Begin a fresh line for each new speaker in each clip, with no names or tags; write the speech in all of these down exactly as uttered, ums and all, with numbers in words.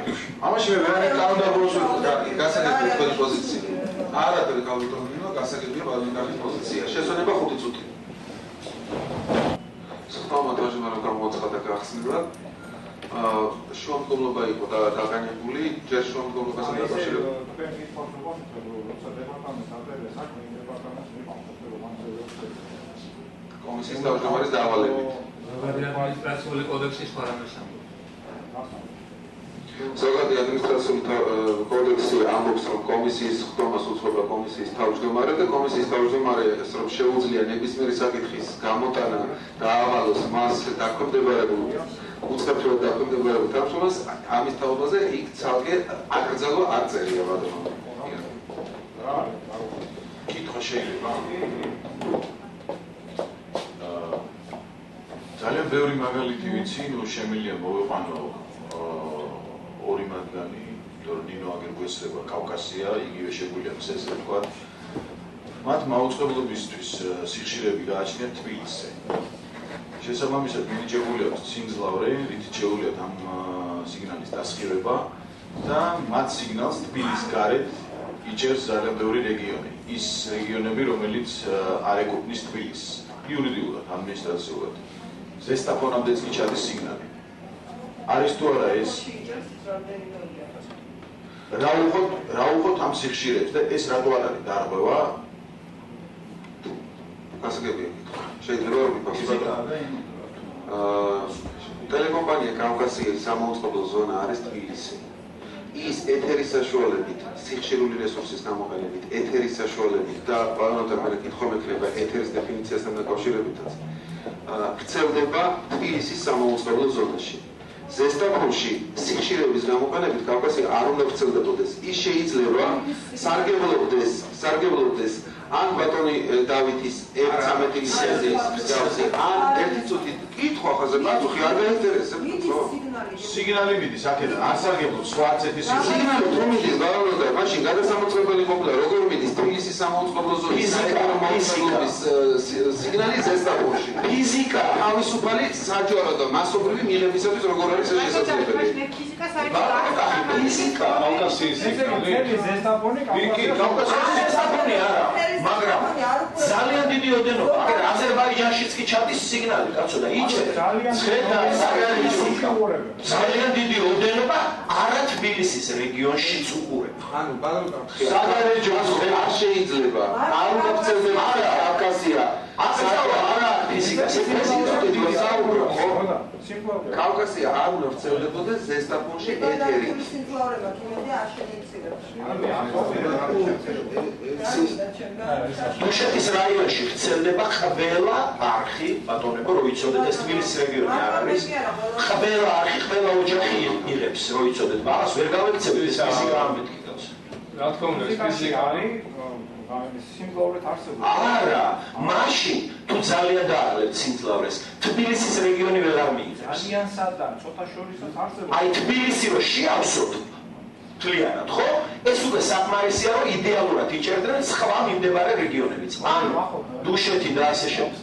ამაში მე ვერა კანონდარბოს გასაგებია თქვენი პოზიცია. არადრე გავიტოვებინა გასაგებია პარლამენტარის პოზიცია. შესვენება ხუთი წუთი. სხდომა დაჟმა რომ გამოაცხადა გახსნილად. აა შემდგომლობა იყო და დაგანებული, ჯერ შემდგომლობასთან დაკავშირებით. თქვენი ფორმულობა როცა დეპარტამენტს აკეთებს საქმე დეპარტამენტს კომისიის თავმჯდომარის დავალებით.
ადმინისტრაციული კოდექსის პარამეტრს ამბობს.
ზოგადი ადმინისტრაციული კოდექსი ამბობს, რომ კომისიის ხდომას უწყობა კომისიის თავმჯდომარე და კომისიის თავმჯდომარე რომ შეუძლია ნებისმიერი საკითხის გამოტანა და ავალოს მას დაქვემდებარებულ უცხოეთად დაქვემდებარებულ თანხმობას ამის თაობაზე იქ ცალკე აკრძალვა არ წერია ბატონო.
რა კითხვა შეიძლება? ძალიან ბევრი მაგალითი ვიცი, ნუ შემიძლია მოვიყვანო ორი მათგანი, ნინო აგერგვესება კავკასია, იგივე შეგვიძლია ესე ვთქვა. მათ მაუწყებლობისთვის სიხშირეები გააჩნიათ თბილისზე. შესაბამისად მინიჭებული აქვს სიმძლავრე, რითიც შეუძლიათ ამ სიგნალის დასხივება და მათ სიგნალს თბილისის გარეთ იჭერს ძალიან ბევრი რეგიონი. ის რეგიონები, რომელიც არ ეკუთვნის თბილისს, იურიდიულად, ადმინისტრაციულად. ზესტაფონამდეც კი ჩადის სიგნალი. არის თუ არა ეს? რა უყოთ, რა უყოთ ამ სიხშირეებს და ეს რატო არ არის დარღვევა?
გასაგებია. შეიძლება რომ ვიფიქროთ. აა ტელეკომპანია კავკასიის სამაუწყებლო ზონა არის თბილისი. ის ეთერის საშუალებით, სიხშირული რესურსის გამოყენებით, ეთერის საშუალებით და პარლამენტარული მე კითხვა მექნება ეთერის დეფინიციასთან დაკავშირებითაც. ვრცელდება თბილისის სამაუწყებლო ზონაში. ზესტაფონში სიხშირეების გამოყენებით კავკასია არ უნდა ვრცელდებოდეს. ის შეიძლება სარგებლობდეს, სარგებლობდეს ან ბატონი დავითის ერთ ცამეტი სეზიის მსგავსი, ან ერთი წუთი კითხვა ხაზე პასუხი არ გაინტერესებს, ხო?
სიგნალი მიდის აქედან, არ სარგებლობს სხვა არცეთი
სიგნალი თუ მიდის ბარონოდა, მაშინ გადასამოწყებელი ყოფილა, როგორ მიდის თბილისის სამაუწყებლო ზონის საერთაშორისო სიგნალი ზესტაფონში. ფიზიკა თავისუფალი საჯარო და მასობრივი მიღებისათვის როგორ არის ეს შესაძლებელი?
ფიზიკა საერთოდ
ფიზიკა კავკასიის სიგნალი.
ზესტაფონი
კავკასიის ზესტაფონი არა. მაგრამ ძალიან დიდი ოდენობა, აგერ აზერბაიჯანშიც კი ჩადის სიგნალი, კაცო და იჭერს. ხედა საგარეჯო ძალიან დიდი ოდენობა არა თბილისის რეგიონშიც უყურება.
ანუ ბალონკა
საგარეჯო
არ შეიძლება. არ უნდა ვრცელდება კავკასია.
ასე არა ფიზიკა, ფიზიკა საუბრო ხო?
კავკასია არ უნდა ვრცელდებოდეს ზესტაფონში ეთერი.
დუშეთის რაიონში ვრცელდება ყველა არხი, ბატონებო, რო იცოდეთ ეს თბილისის რეგიონი არ არის. ყველა არხი, ყველა ოჯახი იღებს, რო იცოდეთ, მაგას ვერ გავექცევთ ეს ფიზიკა არ მეთქიდავს.
რა თქმა უნდა, ეს ფიზიკა არის
სიმძლავრეთ არსებობს.
არა, მაშინ თუ ძალიან დააღლებთ სიმძლავრეს, თბილისის რეგიონი ვეღარ მიიღებს.
ძალიან სადა, ცოტა შორისაც არსებობს.
აი თბილისი რო შეავსოთ მთლიანად, ხო? ეს უკვე საკმარისია, რომ იდეალურად იჭერდნენ სხვა მიმდებარე რეგიონებიც. ანუ დუშეთი და ასე შემდეგ.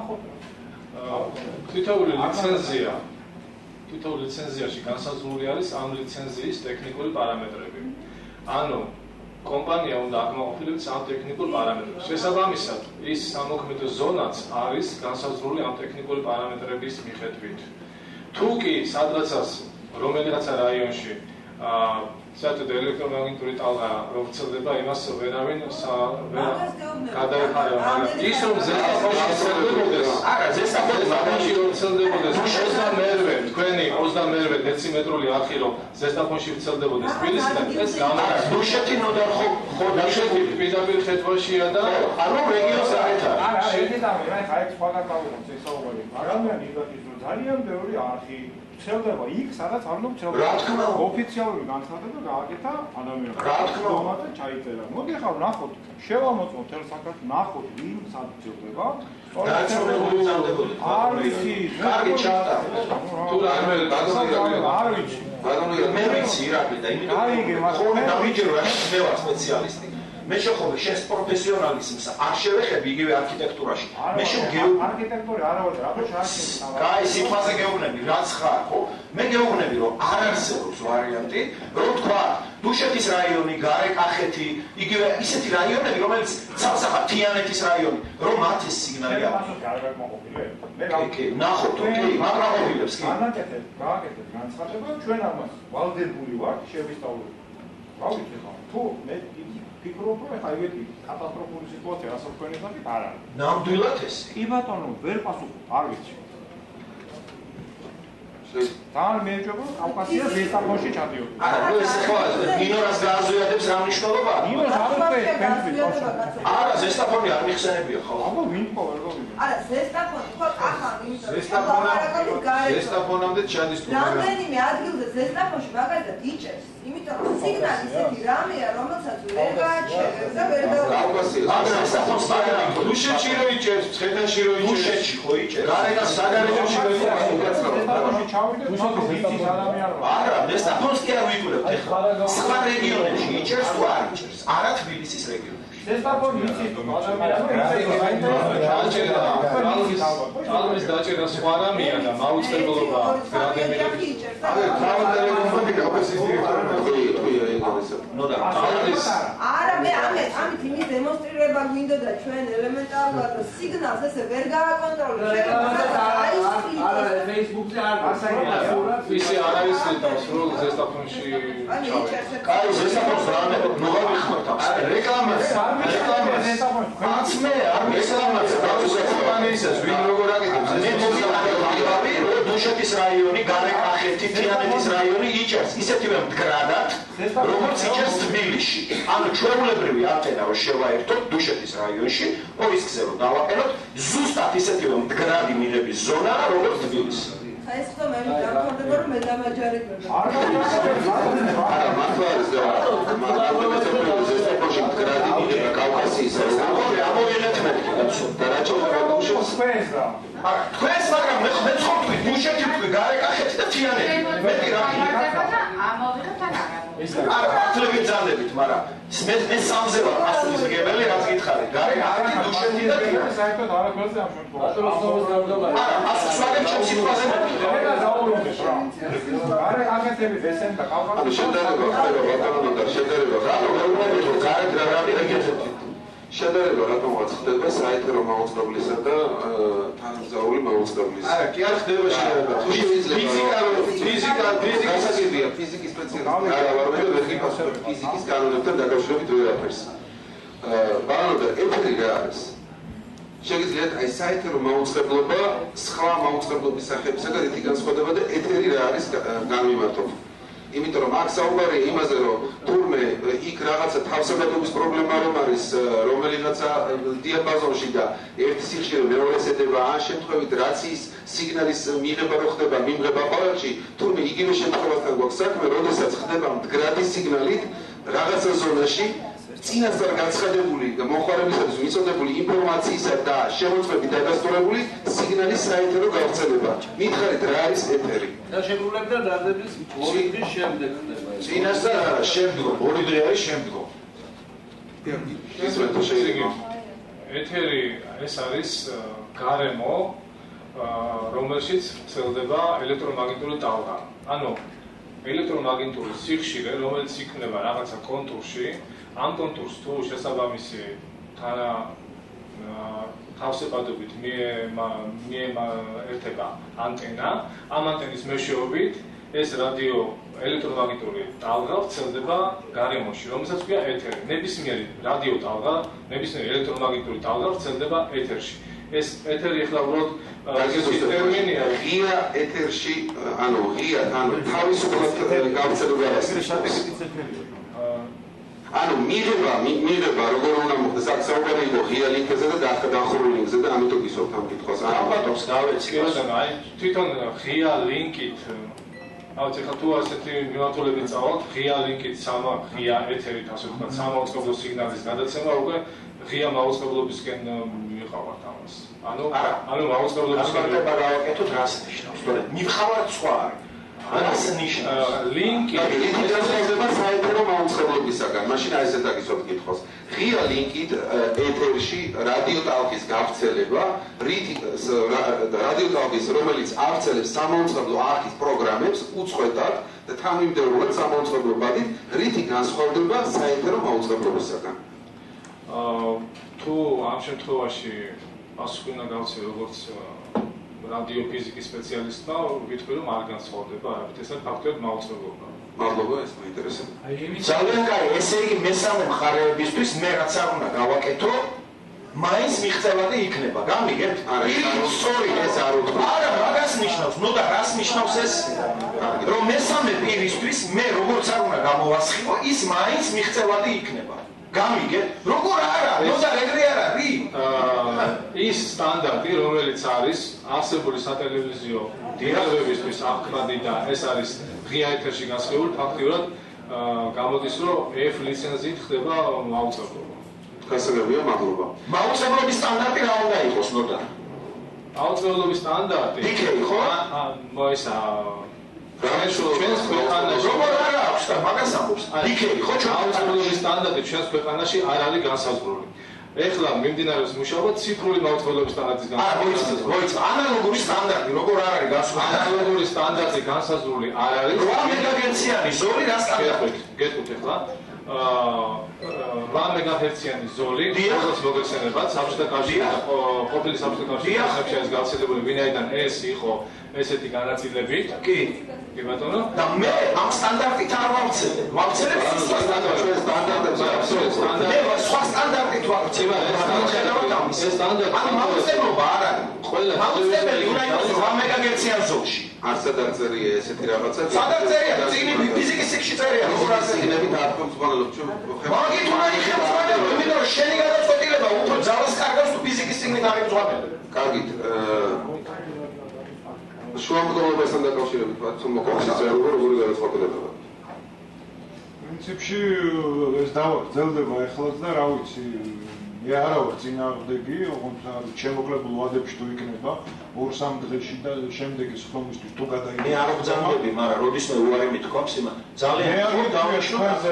თითოეული ლიცენზია, თითოეული ლიცენზიაში განსაზღვრული არის ამ ლიცენზიის ტექნიკური პარამეტრები. ანუ კომპანია უნდა აკმაყოფილებს ამ ტექნიკურ პარამეტრებს. შესაბამისად, ის სამოქმედო ზონაც არის განსაზღვრული ამ ტექნიკური პარამეტრების მიხედვით. თუ კი სადღაცას რომელიღაცა რაიონში აა საერთოდ ელექტრომაგნიტური ტალღა რომ ვრცელდება, იმას ვერავინ გადაეხარება, მაგრამ ის რომ ზესტაფონში ვრცელდებოდეს,
არა, ზესტაფონში
რომ ვრცელდებოდეს ოცდამეერვე, თქვენი ოცდამეერვე დეციმეტრული არხი რომ ზესტაფონში ვრცელდებოდეს თბილისიდან, ეს გამარჯვება.
დუშეთი ნოდარ ხო, ხო,
დუშეთი პირდაპირ ხეთვაშია და
ანუ რეგიონს არ ეթარ.
არა, ედიტავი, რა, ხაი სხვაგან გავუღოთ ეს საუბარი. ადამიანები იგივე რომ ძალიან ბევრი არხი ვრცელდება იქ, სადაც არ უნდა ვრცელდება.
რა თქმა უნდა.
ოფიციალური განცხადება გააკეთა ადამიანებს.
რა თქმა უნდა.
და ჩაიწერა. მოდი ახლა ვნახოთ, შევამოწმოთ თელ საქართველოს, ვნახოთ ვინ სად ვრცელდება.
დაცემებული მზადებული.
არ ვიცი.
კარგი ჩატა.
თუ რამე
განსაკუთრებით არ ვიცი.
მე ვიცი რა კიდე, იმიტომ რომ ხოლმე დავიჯერო რა მე ვარ სპეციალისტი. მე შეხობ შენს პროფესიონალიზმს არ შევეხები იგივე არქიტექტურაში. მე შეგეო
არქიტექტურა არა ვარ, რატო შარქი?
კაი, სიტყვაზე გეუბნები, რაც ხარ, ხო?
მე გეუბნები რომ არ არსებობს ვარიანტი რომ თქვა დუშეთის რაიონი, გარეკახეთი, იგივე ისეთი რაიონები რომელიც ცალსახად თიანეთის რაიონი რომ მათ ეს სიგნალი აქვს. კი, ნახოთ, ოკეი, მაგრამ ყოფილებს კი.
განაკეთეთ, გააკეთეთ განცხადება ჩვენ ამას ვალდებული ვართ შევისწავლოთ. რა ვიცი ხა, თუ მე ფიქრობ რომ ხა იგივე კატასტროფული სიტუაცია რასაც თქვენ ეხლით არ არის.
ნამდვილად ეს.
კი ბატონო, ვერ პასუხობ, არ ვიცი. თან მეეჭობა კავკასია ზესტაფონში ჩადიოდი.
არა, ეს ხო მინორას გააზვიადებს რა მნიშვნელობა?
მინორას არ უწევს ფენს.
არა, ზესტაფონი არ მიხსენებია ხო?
აბა ვინ ხო ვერ გავიგე.
არა, ზესტაფონი ხო ახალ იმიტომ
ზესტაფონამდე ზესტაფონამდე ჩადის თუ
რამდენიმე ადგილზე ზესტაფონში მაგალითად იჭერს, იმიტომ რომ სიგნალი ისეთი რამეა, რომელსაც ვერ გააჩერებს და ვერ
კავკასია.
მაგრამ ზესტაფონს მაგალითად
დუშეთში რო იჭერს, ცხედაში რო იჭერს.
დუშეთში ხო იჭერს?
გარეკა საგარეჯოში რო იჭერს.
ზესტაფონში ჩავიდეთ, მაგრამ იცის ადამიანმა.
არა, ზესტაფონს კი არ ვიკვლევთ ეხლა. სხვა რეგიონებში იჭერს თუ არ იჭერს? არა თბილისის რეგიონში.
ზესტაფონი იცის ადამიანმა.
ალმის დაჭერა სხვა რამეა და მაუწყებლობა გრადემილები.
არა, თავდადებული კავკასიის დირექტორი
ნო და
ალმის
არა, მე ამეთ ამით იმის დემონსტრირება გვინდოდა ჩვენ ელემენტარულად რომ სიგნალს ესე ვერ გააკონტროლებს.
არა, Facebook-ზე არ
ასაი
ისე არ არის ლიტავს რომ ზესტაფონში
კაი ზესტაფონს რამე მოგავიხმოთ აქვს. რეკლამას რეკლამას აცმე არ
რეკლამას გავუსწრებანისას ვინ როგორ აკეთებს
მე მოგიყვები რომ დუშეთის რაიონი, გარეკახეთი, თიანეთის რაიონი იჭერს ისეთივე მდგრადად როგორც იჭერს თბილისში. ანუ ჩვეულებრივი ანტენა რომ შევაერთოთ დუშეთის რაიონში, პოლის გზზე რომ დავაყენოთ, ზუსტად ისეთივე მდგრადი მიღების ზონა როგორც თბილისში.
ეს ხო მე გამქონდება რომ მე დამაჯარებები.
არ გავიგე.
არა, მართლა არის და მაგრამ ზესტაფონში გრადი მიღება კავკასიის
ორი ამოვიღეთ მე
და რა ჩავდარდუშოს
ფენს რა.
არა თქვენს მაგრამ მე მე ცხობთ დუშეთი თქვი გარეკახეთი და თიანეთი მე კი რა
ამოვიღეთ ან არა
არა ფაქტები ძალებით მაგრამ მე მე სამზე ვარ პასუხისმგებელი რაც გითხარი გარეკახეთი დუშეთი და თიანეთი
საერთოდ არაფერზე ამ შემთხვევაში.
არა პასუხს ვაგებ ჩემს სიტყვაზე
მე დაუბრუნდეთ რა. გარეკახეთები ესენ და
ანუ
კავკასიის
შედარება ხდება ბატონო და შედარება
რატო მეუბნები რომ გარეთ რა რამე
შედარება რატომღაც ხდება საეთერო მაუწყებლისა და თანამგზავრული მაუწყებლის.
არა, კი არ ხდება შედარება.
თუ შეიძლება
ფიზიკა ფიზიკა ფიზიკა
გასაგებია ფიზიკის სპეციალისტი არა ვარ მე ვერ გიფასებ ფიზიკის კანონებთან დაკავშირებით ვერაფერს. ბანო და ეთერი რა არის? შეგიძლიათ აი საეთერო მაუწყებლობა სხვა მაუწყებლობის სახეებისაგან რითი განსხვავდება და ეთერი რა არის განვიმართოთ. იმიტომ რომ აქ საუბარია იმაზე რომ თურმე იქ რაღაცა თავსებადობის პრობლემა რომ არის რომელიღაცა დიაპაზონში და ერთი სიხშირე მეორეს ედება ან შემთხვევით რაციის სიგნალის მიღება რო ხდება მიმღება ყვავილში თურმე იგივე შემთხვევასთან გვაქვს საქმე როდესაც ხდება მდგრადი სიგნალით რაღაცა ზონაში წინასწარ გაცხადებული და მოხმარებისათვის მიწოდებული ინფორმაციისა და შემოწმებით დადასტურებული სიგნალის საეთერო გავრცელება. მითხარით რა არის ეთერი?
და შეგვიძლია დადების ორი დღის შემდეგ ხდება ეს.
წინასწარ არა, შემდგომ, ორი დღე არის შემდგომ.
ის რა შეიძლება?
ეთერი ეს არის გარემო რომელშიც ვრცელდება ელექტრომაგნიტური ტალღა. ანუ ელექტრომაგნიტური სიხშირე რომელიც იქნება რაღაცა კონტურში ამ კონტურს თუ შესაბამისი თანა თავსებადობით მიემართება ანტენა, ამ ანტენის მეშვეობით ეს რადიო ელექტრომაგნიტური ტალღა ვრცელდება გარემოში, რომელსაც ქვია ეთერი. ნებისმიერი რადიო ტალღა, ნებისმიერი ელექტრომაგნიტური ტალღა ვრცელდება ეთერში. ეს ეთერი ახლა უბრალოდ ტერმინია
ღია ეთერში, ანუ ღია, ანუ თავისუფლად გავრცელება არის. ანუ მიღება, მიღება როგორ უნდა მოხდეს, აქ საუბარი იყო ღია ლინკზე და დახურული ლინკზე და ამიტომ გისურვებთ ამ კითხვას.
ალბათობს გავეცი.
აი თვითონ ღია ლინკით ავთ ახლა თუ ასეთი მიმართულებით წავალთ, ღია ლინკით სამა ღია ეთერით ასე ვთქვათ, სამაუწყებლო სიგნალის გადაცემა უკვე ღია მაუწყებლობისკენ მივყავართ ამას. ანუ ანუ მაუწყებლობისკენ
გავაკეთოთ რას ნიშნავს? თორემ მივყავართ სხვა არის. რას ნიშნავს?
ლინკი
ლინკი განსხვავდება საეთერო მაუწყებლობისაგან. მაშინ აი ესეთ დაგისვათ კითხვას. ღია ლინკით ეთერში რადიო ტალღის გავრცელება, რადიო ტალღის, რომელიც ავრცელებს სამაუწყებლო არქის პროგრამებს უწყვეტად და თანმიმდევრულად სამაუწყებლო ბადით, რითი განსხვავდება საეთერო მაუწყებლობისგან.
თუ ამ შემთხვევაში პასუხი უნდა გავცე როგორც რადიო ფიზიკის სპეციალისტმა, ვიტყვი რომ არ განსხვავდება, არამედ ეს არის ფაქტობრივად მაუწყებლობა.
მადლობა, ეს მაინტერესებს.
ძალიან კაი, ესე იგი მესამე მხარეებისთვის მე რაც არ უნდა გავაკეთო, მაინც მიღწევადი იქნება, გამიგეთ?
არა,
სწორი ეს არ უთქვა. არა, მაგას ნიშნავს, ნუ და რას ნიშნავს ეს? რომ მესამე პირისთვის მე როგორც არ უნდა გამოვასხივო, ის მაინც მიღწევადი იქნება. გამიგეთ? როგორ არა? ნუ და ეგრე არ არის?
ის სტანდარტი, რომელიც არის არსებული სატელევიზიო დიალოგებისთვის აღქმადი და ეს არის ღია ეთერში განსხვავებული, ფაქტიურად გამოდის, რომ F ლიცენზიით ხდება მაუწყებლობა.
გასაგებია, მადლობა.
მაუწყებლობის სტანდარტი რა უნდა იყოს, ნოდა?
მაუწყებლობის სტანდარტი.
იქნები, ხო?
მოისა ჩვენს ქვეყანაში
როგორ არა აქვს და მაგას ამბობს. იქნები, ხო?
მაუწყებლობის სტანდარტი ჩვენს ქვეყანაში არ არის განსაზღვრული. ეხლა მიმდინარეობს მუშაობა ციფრული მაუწყებლობის სტანდარტის
განსაზღვრების. აა, მოიცა, ანალოგური სტანდარტი როგორ არ არის განსაზღვრული?
ანალოგური სტანდარტი განსაზღვრული არ არის.
რვა მეგაგერციანი ზოლი რა სტანდარტია?
გეტყვით ეხლა. აა რვა მეგაჰერციანი ზოლი, როგორც მოგეხსენებათ, საბჭოთა კავშირი და ყოფილი საბჭოთა კავშირის ეს გავრცელებული ვინაიდან ეს იყო ესეთი განაწილები.
კი.
კი ბატონო.
და მე ამ სტანდარტით არ ვავცელებ. ვავცელებ სხვა სტანდარტებს, სტანდარტებს ვავცელებ. მე სხვა სტანდარტით ვავცელებ. ეს სტანდარტი ამ მაუწყებლობა არ არის. ყველა მაუწყებელი უნდა იყოს რვა მეგაგერციან ზოლში.
არსად არ წერია ესეთი რაღაცა.
სადაც წერია, წიგნი ფიზიკის სიქში წერია, როგორ არ
წიგნები დაარქვემწყვალებთ ჩვენ.
მაგით უნდა იხელმწვალებო, იმიტომ რომ შენი გადაწყვეტილება უფრო ძალას კარგავს თუ ფიზიკის წიგნი დაარქვემწყვალებო.
კარგით, შუამდგომლობასთან დაკავშირებით ვართ, თუ მოგვახსენებთ როგორი გადაწყვეტილება.
პრინციპში ეს დავაგრძელდება ეხლაც და რა ვიცი, მე არა ვარ წინააღმდეგი, ოღონდ შემოკლებულ ვადებში თუ იქნება ორ სამ დღეში და შემდეგი სხდომისთვის თუ გადაიდგება.
მე არ ვგზავნები, მაგრამ როდისმე უარი მithქვამს იმან. ძალიან ხო დავაშვა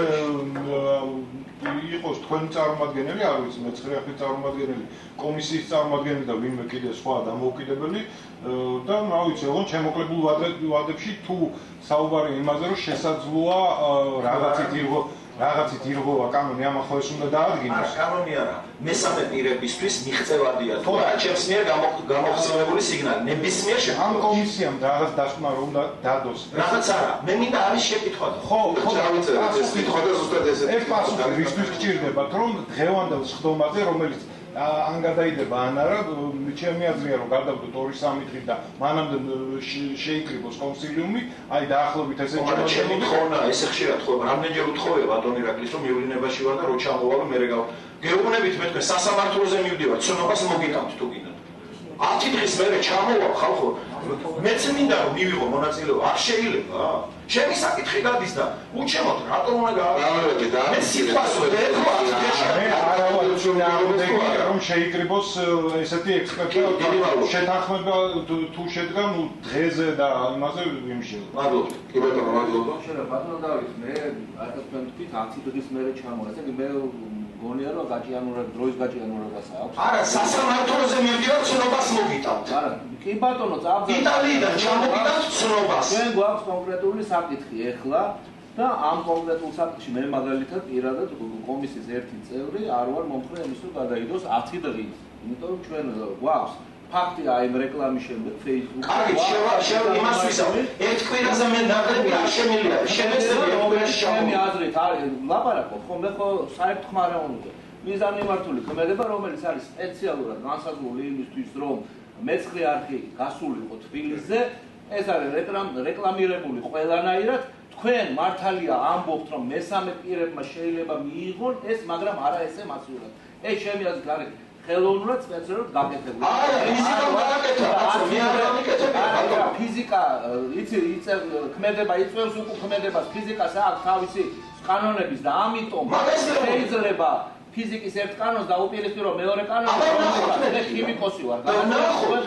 იყოს თქვენი წარმომადგენელი, არ ვიცი, მეცხრე ახლის წარმომადგენელი, კომისიის წარმომადგენელი და ვინმე კიდე სხვა დამოუკიდებელი და რა ვიცი, ოღონდ შემოკლებულ ვადებში თუ საუბარი იმაზე, რომ შესაძლოა რაღაცით ირღო რაღაცით ირღვევა კანონი ამ ახლა ეს უნდა დაადგინოს.
არა, კანონი არა. მესამე პირებისთვის მიღწევადია თუ რა ჩემს მიერ გამოხსენებული სიგნალი. ნებისმიერ შემთხვევაში
ამ კომისიამ რაღაც დასკვნა რომ უნდა დადოს.
რაღაც არა. მე მინდა არის შეკითხვა.
ხო, ხო,
დავიწერეთ ეს კითხვა და ზუსტად ესეთი.
ეს პასუხი რისთვის გჭირდებათ, რომ დღევანდელ სხდომაზე, რომელიც ან გადაიდება ან არა, ჩემი აზრია რომ გადავდოთ ორი სამი დღით და მანამდე შეიკრიბოს კონსილიუმი, აი დაახლოებით ესე
ჩემი ჩემი თხოვნა, ესე ხშირად ხო, რამდენჯერ უთხოვია ბატონი ირაკლის რომ მივლინებაში ვარ და რო ჩამოვალო მე რეგავ. გეუბნებით მე თქვენ სასამართლოზე მივდივარ, ცნობას მოგიტანთ თუ გინდათ. ათი დღის მერე ჩამოვალ ხალხო. მეც მინდა რომ მივიღო მონაწილეობა, არ შეიძლება. ჩემი საკითხი გადის და უჩემოთ რატომ უნდა გავავლებდი და მე სიტყვას ვეთქვა
მე არა ვარ წინააღმდეგი რომ შეიკრიბოს ესეთი ექსპერტი შეთანხმება თუ შედგა ნუ დღეზე და იმაზე იმშევა.
მადლობა. კი ბატონო, მადლობა.
შეიძლება ბატონო დავით, მე აქ თქვენ თქვით ათი დღის მერე ჩამოვა. ესე იგი მე გონია რომ გაჭიანურებ დროის გაჭიანურებას აქვს.
არა, სასამართლოზე მივდივარ ცნობას მოგიტანთ.
არა, კი ბატონო, წავდა
იტალიიდან ჩამოგიტანთ ცნობას.
ჩვენ გვაქვს კონკრეტული საკითხი ეხლა და ამ კონკრეტულ საკითხში მე მაგალითად პირადად კომისიის ერთი წევრი არ ვარ მომხრე იმის რომ გადაიდოს ათი დღით. იმიტომ რომ ჩვენ გვაქვს ფაქტი აი ამ რეკლამის შემდეგ Facebook-ში.
კარგი, შევა შევა იმას ვისაუბრ. ერთ კვირაზე მე ნაკლები არ შემიძლია. შემეძლები ერთ კვირაში
ჩემი აზრით არის ლაპარაკობ, ხო მე ხო საერთო ხმარა უნდა. მიზანმიმართული ქმედება, რომელიც არის სპეციალურად განსაზღვრული იმისთვის, რომ მეცხრე არხი გასულიყო თბილისზე, ეს არის რეკლამირებული ყველანაირად. თქვენ მართალია ამბობთ, რომ მესამე პირებმა შეიძლება მიიღონ ეს, მაგრამ არა ესე მასიურად. ეს ჩემი აზრით არის ხელოვნურად სპეციალურად გაკეთებული.
არა, ფიზიკა გაკეთება, მე არ ვიკეთებ.
არა, ფიზიკა, იცი, იწევ ქმედება, იწევს უკუ ქმედებას, ფიზიკას აქვს თავისი კანონების და ამიტომ შეიძლება ფიზიკის ერთ კანონს და უპირისპირო მეორე კანონს, რომელიც მე ქიმიკოსი ვარ.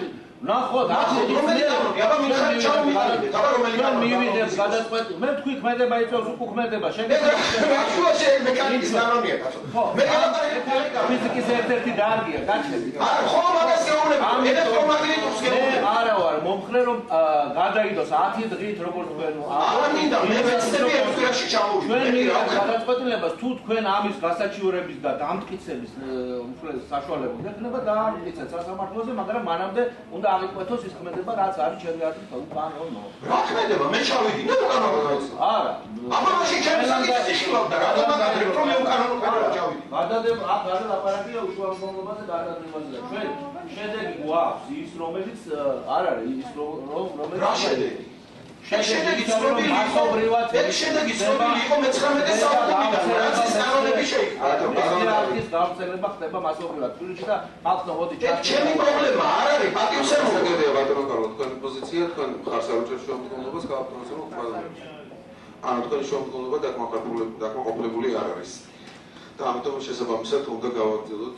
ნახოთ, აქ
აბა მიხარ ჩამოვიდეთ, აბა რომელი
კანონი მივიდეთ გადაწყვეტ. მე თქვი ქმედება იწევს უკუქმედება.
შენ მექანიკის კანონია კაცო. მე გადავარ
ფიზიკის ერთ-ერთი დარგია, გაჩნდები.
არა, ხო მაგას გეუბნები. ელექტრომაგნიტურს გეუბნები.
არა ვარ, მომხრე რომ გადაიდოს ათი დღით როგორც თქვენ.
არა მინდა, მე ვეცდები ერთ დღეში ჩამოვიდე.
ჩვენ მივიდეთ გადაწყვეტილებას თუ თქვენ ამის გასაჩივრების და დამტკიცების უფლეს საშუალება გექნება დაამტკიცეთ სასამართლოზე, მაგრამ მანამდე უნდა აღიკვეთოს ის ქმედება, რაც არის ჩემი აზრით უკანონო.
რა ქმედება? მე ჩავიდი და უკანონო.
არა.
აბა მაშინ ჩემს საკითხს იხილავდა რა და მაგალითად რომ მე უკანონო ქმედება ჩავიდი.
გადადება აქ არის ლაპარაკია უშუალობაზე და გადადებაზე და ჩვენ შედეგი გვაქვს ის რომელიც არ არის ის რომელიც
რა შედეგი?
შედეგი ცნობილი მასობრივად
ეს შედეგი ცნობილი იყო მეცხრამეტე საუკუნიდან რაც ის კანონები შეიქმნა.
ეს გავრცელება ხდება მასობრივად თბილისში და ხალხო მოდი
ჩართო. ჩემი პრობლემა არ არის პატივსაცემი.
ბატონო კარლო, თქვენი პოზიცია, თქვენ მხარს არ უჭერთ შემდგომლობას გააფრთხილოთ ყველგან. ანუ თქვენი შემდგომლობა დაკმაყოფილებული არ არის. და ამიტომ შესაბამისად უნდა გავაგრძელოთ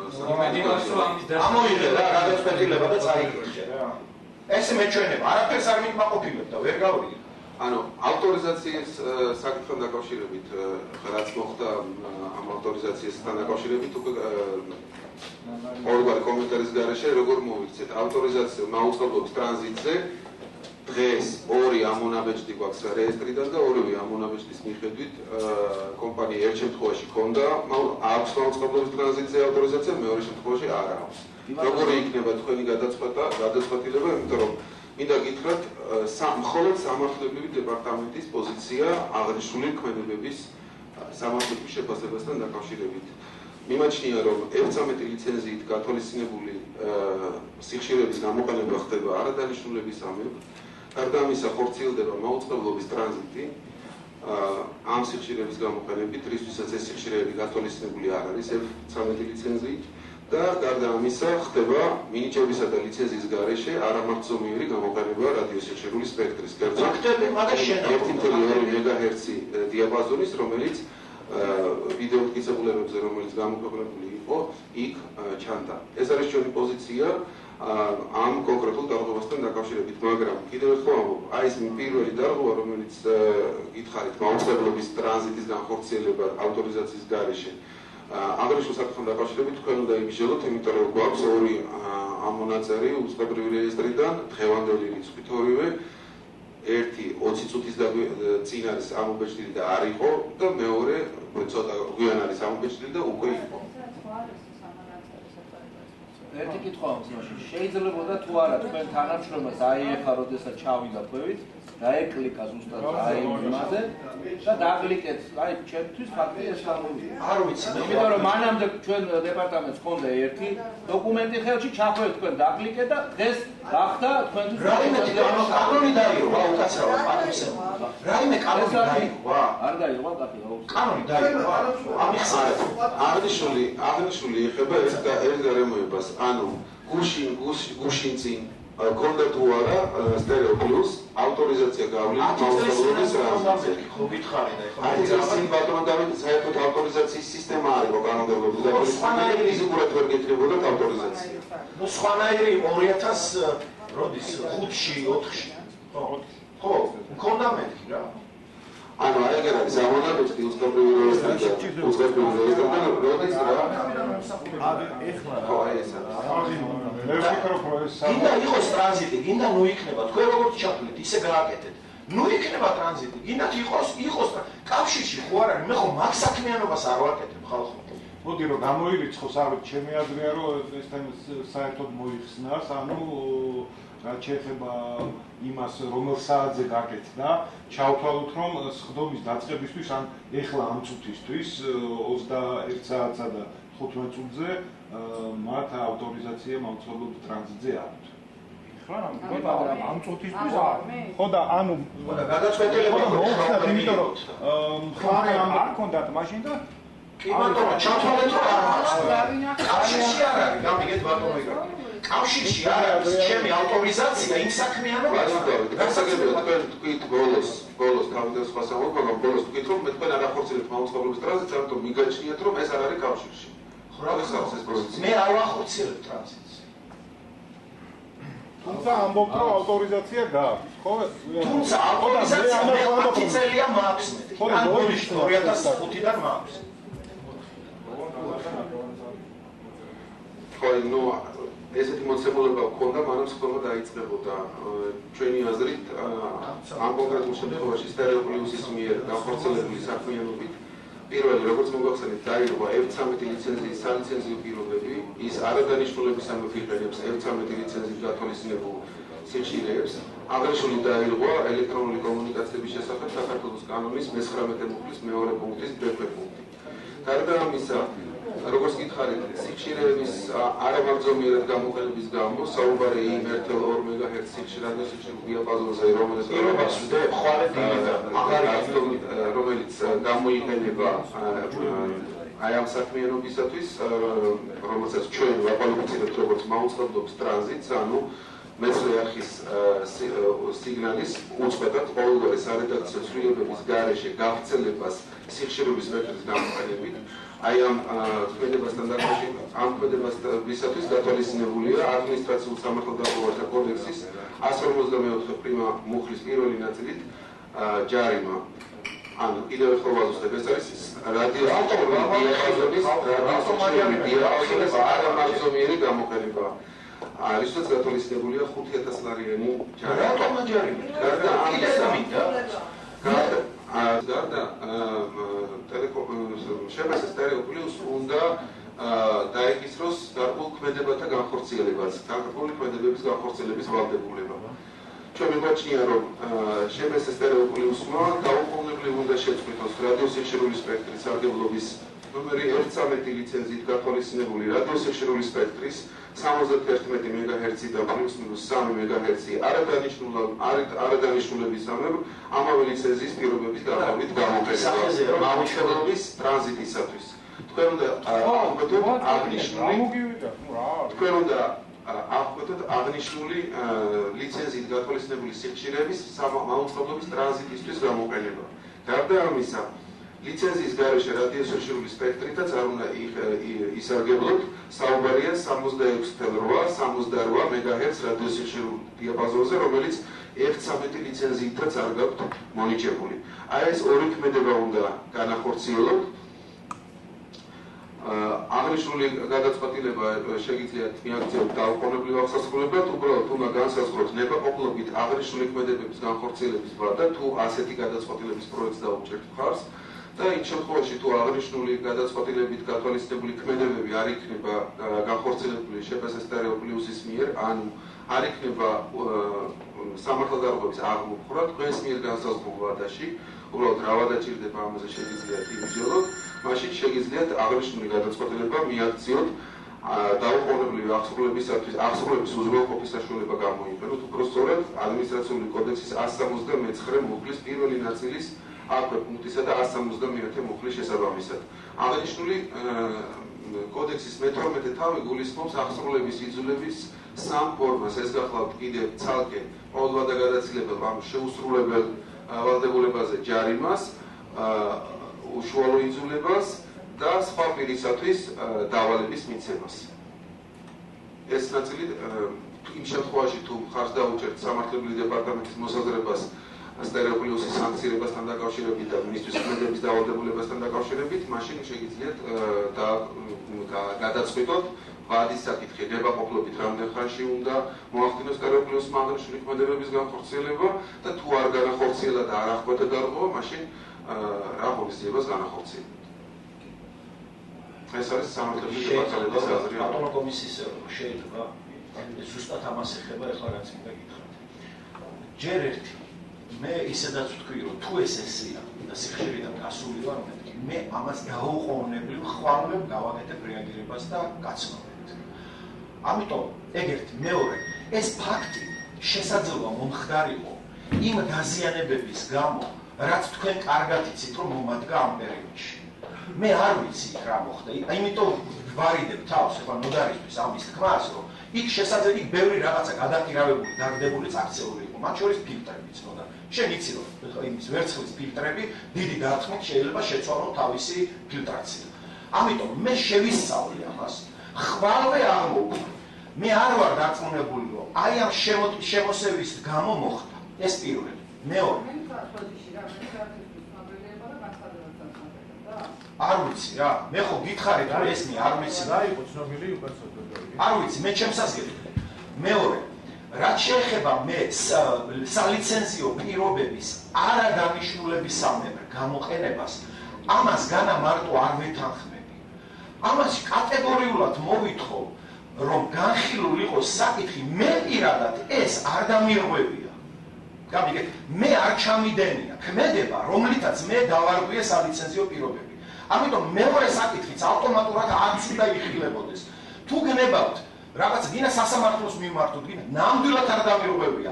ამოიღე რა გადაწყვეტილება და წაიგროვე რა. ეს მეჩვენება, არაფერს არ მიკმაყოფილებ და ვერ გავიგე.
ანუ ავტორიზაციის საკითხთან დაკავშირებით, რაც მოხდა ამ ავტორიზაციასთან დაკავშირებით, უკვე ორგვარი კომენტარის გარეშე როგორ მოვიქცეთ ავტორიზაცია მაუწყებლობის ტრანზიტზე დღეს ორი ამონაბეჭდი გვაქვს რეესტრიდან და ორივე ამონაბეჭდის მიხედვით კომპანია ერთ შემთხვევაში ქონდა აქვს მაუწყებლობის ტრანზიტზე ავტორიზაცია, მეორე შემთხვევაში არ აქვს. როგორი იქნება თქვენი გადაწყვეტა, გადაწყვეტილება, იმიტომ რომ მინდა გითხრათ, მხოლოდ სამართლებრივი დეპარტამენტის პოზიცია აღნიშნული ქმედებების სამართლებრივ შეფასებასთან დაკავშირებით. მიმაჩნია, რომ ერთმოცდაათი ლიცენზიით გათვალისწინებული სიხშირების გამოყენება ხდება არადანიშნულებისამებრ. გარდა ამისა, ხორციელდება მაუწყებლობის ტრანზიტი ამ სიხშირების გამოყენებით, რისთვისაც ეს სიხშირეები გათვალისწინებული არ არის ერთმოცდაათი ლიცენზიით. და გარდა ამისა ხდება მინიჭებისა და ლიცენზიის გარეშე არამართზომიერი გამოყენება რადიოსიხშირული სპექტრის
კერძო
ერთი კoma ორი მეგაჰერცი დიაპაზონის, რომელიც ვიდეო მტკიცებულებებზე, რომელიც გამოქვეყნებული იყო, იქ ჩანდა. ეს არის ჩვენი პოზიცია ამ კონკრეტულ დარღვევასთან დაკავშირებით, მაგრამ კიდევ ერთხელ ვამბობ, აი ეს პირველი დარღვევა, რომელიც გითხარით, მაუწყებლობის ტრანზიტის განხორციელება ავტორიზაციის გარეშე აღნიშნულ საკითხთან დაკავშირებით თქვენ უნდა იმიჟელოთ, იმიტომ რომ გვაქვს ორი ამონაწერი უწყებრივი რეესტრიდან, დღევანდელი რიცხვით ორივე, ერთი ოცი წუთის წინ არის ამობეჭდილი და არ იყო და მეორე ცოტა გვიან არის ამობეჭდილი და უკვე იყო.
ერთი კითხვა აქვს მაშინ. შეიძლებოდა თუ არა თქვენ თანამშრომელს აიეხა, როდესაც ჩავიდა ქვევით, დაეკლიკა ზუსტად აი იმაზე და დაკლიკეთ, აი ჩემთვის ფაქტი ეს გამოვიდა.
არ ვიცი,
იმიტომ რომ მანამდე ჩვენ დეპარტამენტს ჰქონდა ერთი დოკუმენტი ხელში, ჩახვევით თქვენ დაკლიკეთ და დღეს გახდა თქვენთვის
რაიმე კანონი დაიღო, უკაცრავად პატივსაცემი. რაიმე კანონი დაიღო,
არ დაიღო კაფე,
კანონი დაიღო, ამიხსენეთ.
აღნიშნული აღნიშნული ეხება ეს ეს გარემოებას, ანუ გუშინ გუშინ წინ ქონდა თუ არა სტერეო პლუს ავტორიზაცია გავლით მაუწყებლობის ტრანზიტზე.
ხო გითხარი და ეხლა
აი ეს წინ ბატონო დავით საერთოდ ავტორიზაციის სისტემა არის კანონმდებლობის და ფიზიკურად ვერ გეკრებოდა ავტორიზაცია.
ნუ სხვანაირი ორი ათას როდის ხუთში ოთხში. ხო ხო მქონდა მეთქი რა.
ანუ აი ეგ არის ამონაბეჭდი უწყებრივი რეესტრიდან უწყებრივი რეესტრიდან როდის რა
ეხლა
ხო აი ეს არის
მე ვფიქრობ რომ ეს
გინდა იყოს ტრანზიტი, გინდა ნუ იქნება, თქვენ როგორც ჩათვლით, ისე გააკეთეთ. ნუ იქნება ტრანზიტი, გინდათ იყოს, იყოს კავშირში ხო არ არის, მე ხო მაგ საქმიანობას არ ვაკეთებ ხალხო.
მოდი რომ გამოირიცხოს, არ ვიცი, ჩემი აზრია რომ ეს თემა საერთოდ მოიხსნას, ანუ რაც შეეხება იმას, რომელ საათზე გაკეთდა, ჩავთვალოთ, რომ სხდომის დაწყებისთვის, ან ეხლა ამ წუთისთვის ოცდაერთ საათსა და თხუთმეტ წუთზე მათ ავტორიზაცია მაუწყებლობის ტრანზიტზე აქვთ.
ხლა ამ წუთისთვის არ. ხო და ანუ
და გადაწყვეტილება
მოხდა, იმიტომ რომ მხარე არ ქონდათ მაშინ და
კი ბატონო, ჩათვალეთ რომ არ მაქვს. კავშირში არ არის, გამიგეთ ბატონო იგივე. კავშირში არ არის ჩემი ავტორიზაცია იმ საქმიანობაზე.
გასაგებია თქვენ თქვით ბოლოს, ბოლოს თავიდან სხვა სამოქ, მაგრამ ბოლოს თქვით რომ მე თქვენ არ ახორციელებთ მაუწყებლობის ტრანზიტს, ამიტომ მიგაჩნიათ რომ ეს არ არის კავშირში.
ხო რა არის ეს პროცესი? მე არ ვახორციელებ ტრანზიტს.
თუმცა ამბობთ რომ ავტორიზაცია გააქვს, ხო?
თუმცა ავტორიზაცია მე ათი წელია მაქვს მე. ან ბონიშ ორი ათას ხუთიდან მაქვს.
ხო, ნუ ესეთი მოცემულობა გქონდა, მანამ სწორად დაიწყებოდა ჩვენი აზრით ამ კონკრეტულ შემთხვევაში სტერეოპლუსის მიერ განხორციელებული საქმიანობით პირველი, როგორც მოგახსენეთ, დაირღვა ევ ცხრამეტი ლიცენზიის სალიცენზიო პირობები, ის არადანიშნულებისამებრ იყენებს ევ ცხრამეტი ლიცენზიის გათვალისწინებულ სიხშირეებს. აღნიშნული დაირღვა ელექტრონული კომუნიკაციების შესახებ საქართველოს კანონის მეცხრამეტე მუხლის მეორე პუნქტის ბ პუნქტი. გარდა ამისა, როგორც გითხარით, სიხშირეების არამაგზომიერად გამოყენების გამო საუბარი იმ ერთ კoma ორი მეგაჰერცის სიხშირეების სიხშირის დიაპაზონზე, რომელიც
პირობას ვდებ ხვალე დილიდან,
რომელიც გამოიყენება აი ამ საქმიანობისათვის, რომელსაც ჩვენ ვაპალუცირებთ როგორც მაუწყებლობის ტრანზიტს, ანუ მეცხრე არხის სიგნალის უწყვეტად ყოველგვარი სარედაქციო ცვლილებების გარეშე გავრცელებას სიხშირების სპექტრის გამოყენებით. აი ამ ქმედებასთან დაკავშირებით, ამ ქმედებასთვის გათვალისწინებულია ადმინისტრაციულ სამართალდამცავთა კოდექსის εκατს ორმოცდამეოთხე პრიმა მუხლის პირველი ნაწილით ჯარიმა. ანუ კიდევ ერთხელ ვაზუსტებ, ეს არის რადიოს დიაპაზონის არამაგზომიერი გამოყენება. რითაც გათვალისწინებულია ხუთი ათას ლარიანი ჯარიმა.
რატომ ჯარიმა?
გარდა ამისა,
გარდა
გარდა შპს სტერეოპლუს უნდა დაეკისროს გარკვეულ ქმედებათა განხორციელებაც, გარკვეული ქმედებების განხორციელების ვალდებულება. ჩვენ მიგვაჩნია, რომ შპს სტერეოპლუსმა დაუყოვნებლივ უნდა შეწყვიტოს რადიოსიხშირული სპექტრის სარგებლობის ნომერი ევ ცხრამეტი ლიცენზიით გათვალისწინებული რადიოსიხშირული სპექტრის სამოცდაერთი მეგაჰერციდან პლუს მინუს სამი მეგაჰერცი არადანიშნულებისამებრ ამავე ლიცენზიის პირობების დარღვევით გამოყენება მაუწყებლობის ტრანზიტისათვის. თქვენ უნდა აღკვეთოთ აღნიშნული თქვენ უნდა აღკვეთოთ აღნიშნული ლიცენზიით გათვალისწინებული სიხშირეების მაუწყებლობის ტრანზიტისთვის გამოყენება. გარდა ამისა, ლიცენზიის გარეშე რადიოსიხშირული სპექტრითაც არ უნდა ისარგებლოთ, საუბარია სამოცდაექვსი კoma ორი სამოცდაორვა მეგაჰერცს რადიოსიხშირულ დიაპაზონზე, რომელიც ევ ცხრამეტი ლიცენზიითაც არ გაქვთ მონიჭებული. აი ეს ორი ქმედება უნდა განახორციელოთ. აღნიშნული გადაწყვეტილება შეგიძლიათ მიაქციოთ დაუყოვნებლივ აღსასრულებლად, უბრალოდ უნდა განსაზღვროთ ნებაყოფლობით აღნიშნული ქმედებების განხორციელების ვადა, თუ ასეთი გადაწყვეტილების პროექტს დაუჭერთ მხარს. და იმ შემთხვევაში თუ აღნიშნული გადაწყვეტილებით გათვალისწინებული ქმედებები არ იქნება განხორციელებული შპს სტერეოპლუსის მიერ, ანუ არ იქნება სამართალდარღვევის აღმოფხვრა თქვენს მიერ განსაზღვრულ ვადაში, უბრალოდ რა ვადა ჭირდება ამაზე შეგიძლიათ იმსჯელოთ, მაშინ შეგიძლიათ აღნიშნული გადაწყვეტილება მიაქციოთ დაუყოვნებლივი აღსრულებისათვის აღსრულების უზრუნველყოფის საშუალება გამოიყენოთ, უფრო სწორად ადმინისტრაციული კოდექსის εκατს სამოცდამეცხრე მუხლის პირველი ნაწილის აქვე პუნქტისა და εκατს სამოცდამეათე მუხლის შესაბამისად. აღნიშნული კოდექსის მეთორმეტე თავი გულისხმობს აღსრულების იძულების სამ ფორმას. ეს გახლავთ კიდევ ცალკე ყოველგვარდაგადაცილებელ ამ შეუსრულებელ ვალდებულებაზე ჯარიმას, უშუალო იძულებას და სხვა პირისათვის დავალების მიცემას. ეს ნაწილი იმ შემთხვევაში თუ მხარს დაუჭერთ სამართლებრივი დეპარტამენტის მოსაზრებას სტერეოპლუსის სანქცირებასთან დაკავშირებით და მისთვის ქმედების დავალდებულებასთან დაკავშირებით, მაშინ შეგიძლიათ გადაწყვიტოთ ვადის საკითხი ნებაყოფლობით რამდენ ხანში უნდა მოახდინოს სტერეოპლუსმა აღნიშნული ქმედებების განხორციელება და თუ არ განახორციელა და არ აღკვეთა დარღვევა, მაშინ რა ღონისძიებას განახორციელებთ. ეს არის სამართლებრივი დეპარტამენტის აზრი.
ბატონო კომისიის შეიძლება ზუსტად ამას ეხება ახლა რაც მინდა გითხრათ. ჯერ ერთი მე ისედაც ვთქვი, რომ თუ ეს ესეა და სიხშირიდან გასული ვარ, მე ამას დაუყოვნებლივ ხვალმე გავაკეთებ რეაგირებას და გაცნობებით. ამიტომ ეგერთი, მეორე, ეს ფაქტი შესაძლოა მომხდარიყო იმ დაზიანებების გამო, რაც თქვენ კარგად იცით, რომ მომადგა ამ პერიოდში. მე არ ვიცი რა მოხდა, იმიტომ ვარიდებ თავს ახლა ნოდარისთვის ამის თქმას, რომ იქ შესაძლოა იქ ბევრი რაღაცა გადაყირავებული, დაგდებული წაქცეული იყო, მათ შორის ფილტრებიც ნოდა. შენ იცი რომ იმის ვერცხლის ფილტრები დიდი დარტყმით შეიძლება შეცვალონ თავისი ფილტრაცია. ამიტომ მე შევისწავლე ამას, ხვალვე აღმოვუდგე. მე არ ვარ დარწმუნებული, რომ აი ამ შემოსევის გამო მოხდა ეს პირველი. მეორე არ ვიცი რა, მე ხო გითხარით რომ ეს მე არ ვიცი
რა იყო ცნობილი უკაცრავად.
არ ვიცი, მე ჩემსაც გეტყვი. მეორე, რაც შეეხება მე სალიცენზიო პირობების არადანიშნულების სამებრ გამოყენებას, ამას განა მარტო არ ვეთანხმები. ამას კატეგორიულად მოვითხოვ, რომ განხილულ იყოს საკითხი, მე პირადად ეს არ დამირღვევია. გამიგეთ, მე არ ჩამიდენია ქმედება, რომლითაც მე დავარღვიე სალიცენზიო პირობები. ამიტომ მეორე საკითხიც ავტომატურად არც უნდა იხილებოდეს. თუ გნებავთ რაღაც გინა სასამართლოს მიმართოთ, გინა ნამდვილად არ დამირღვევია.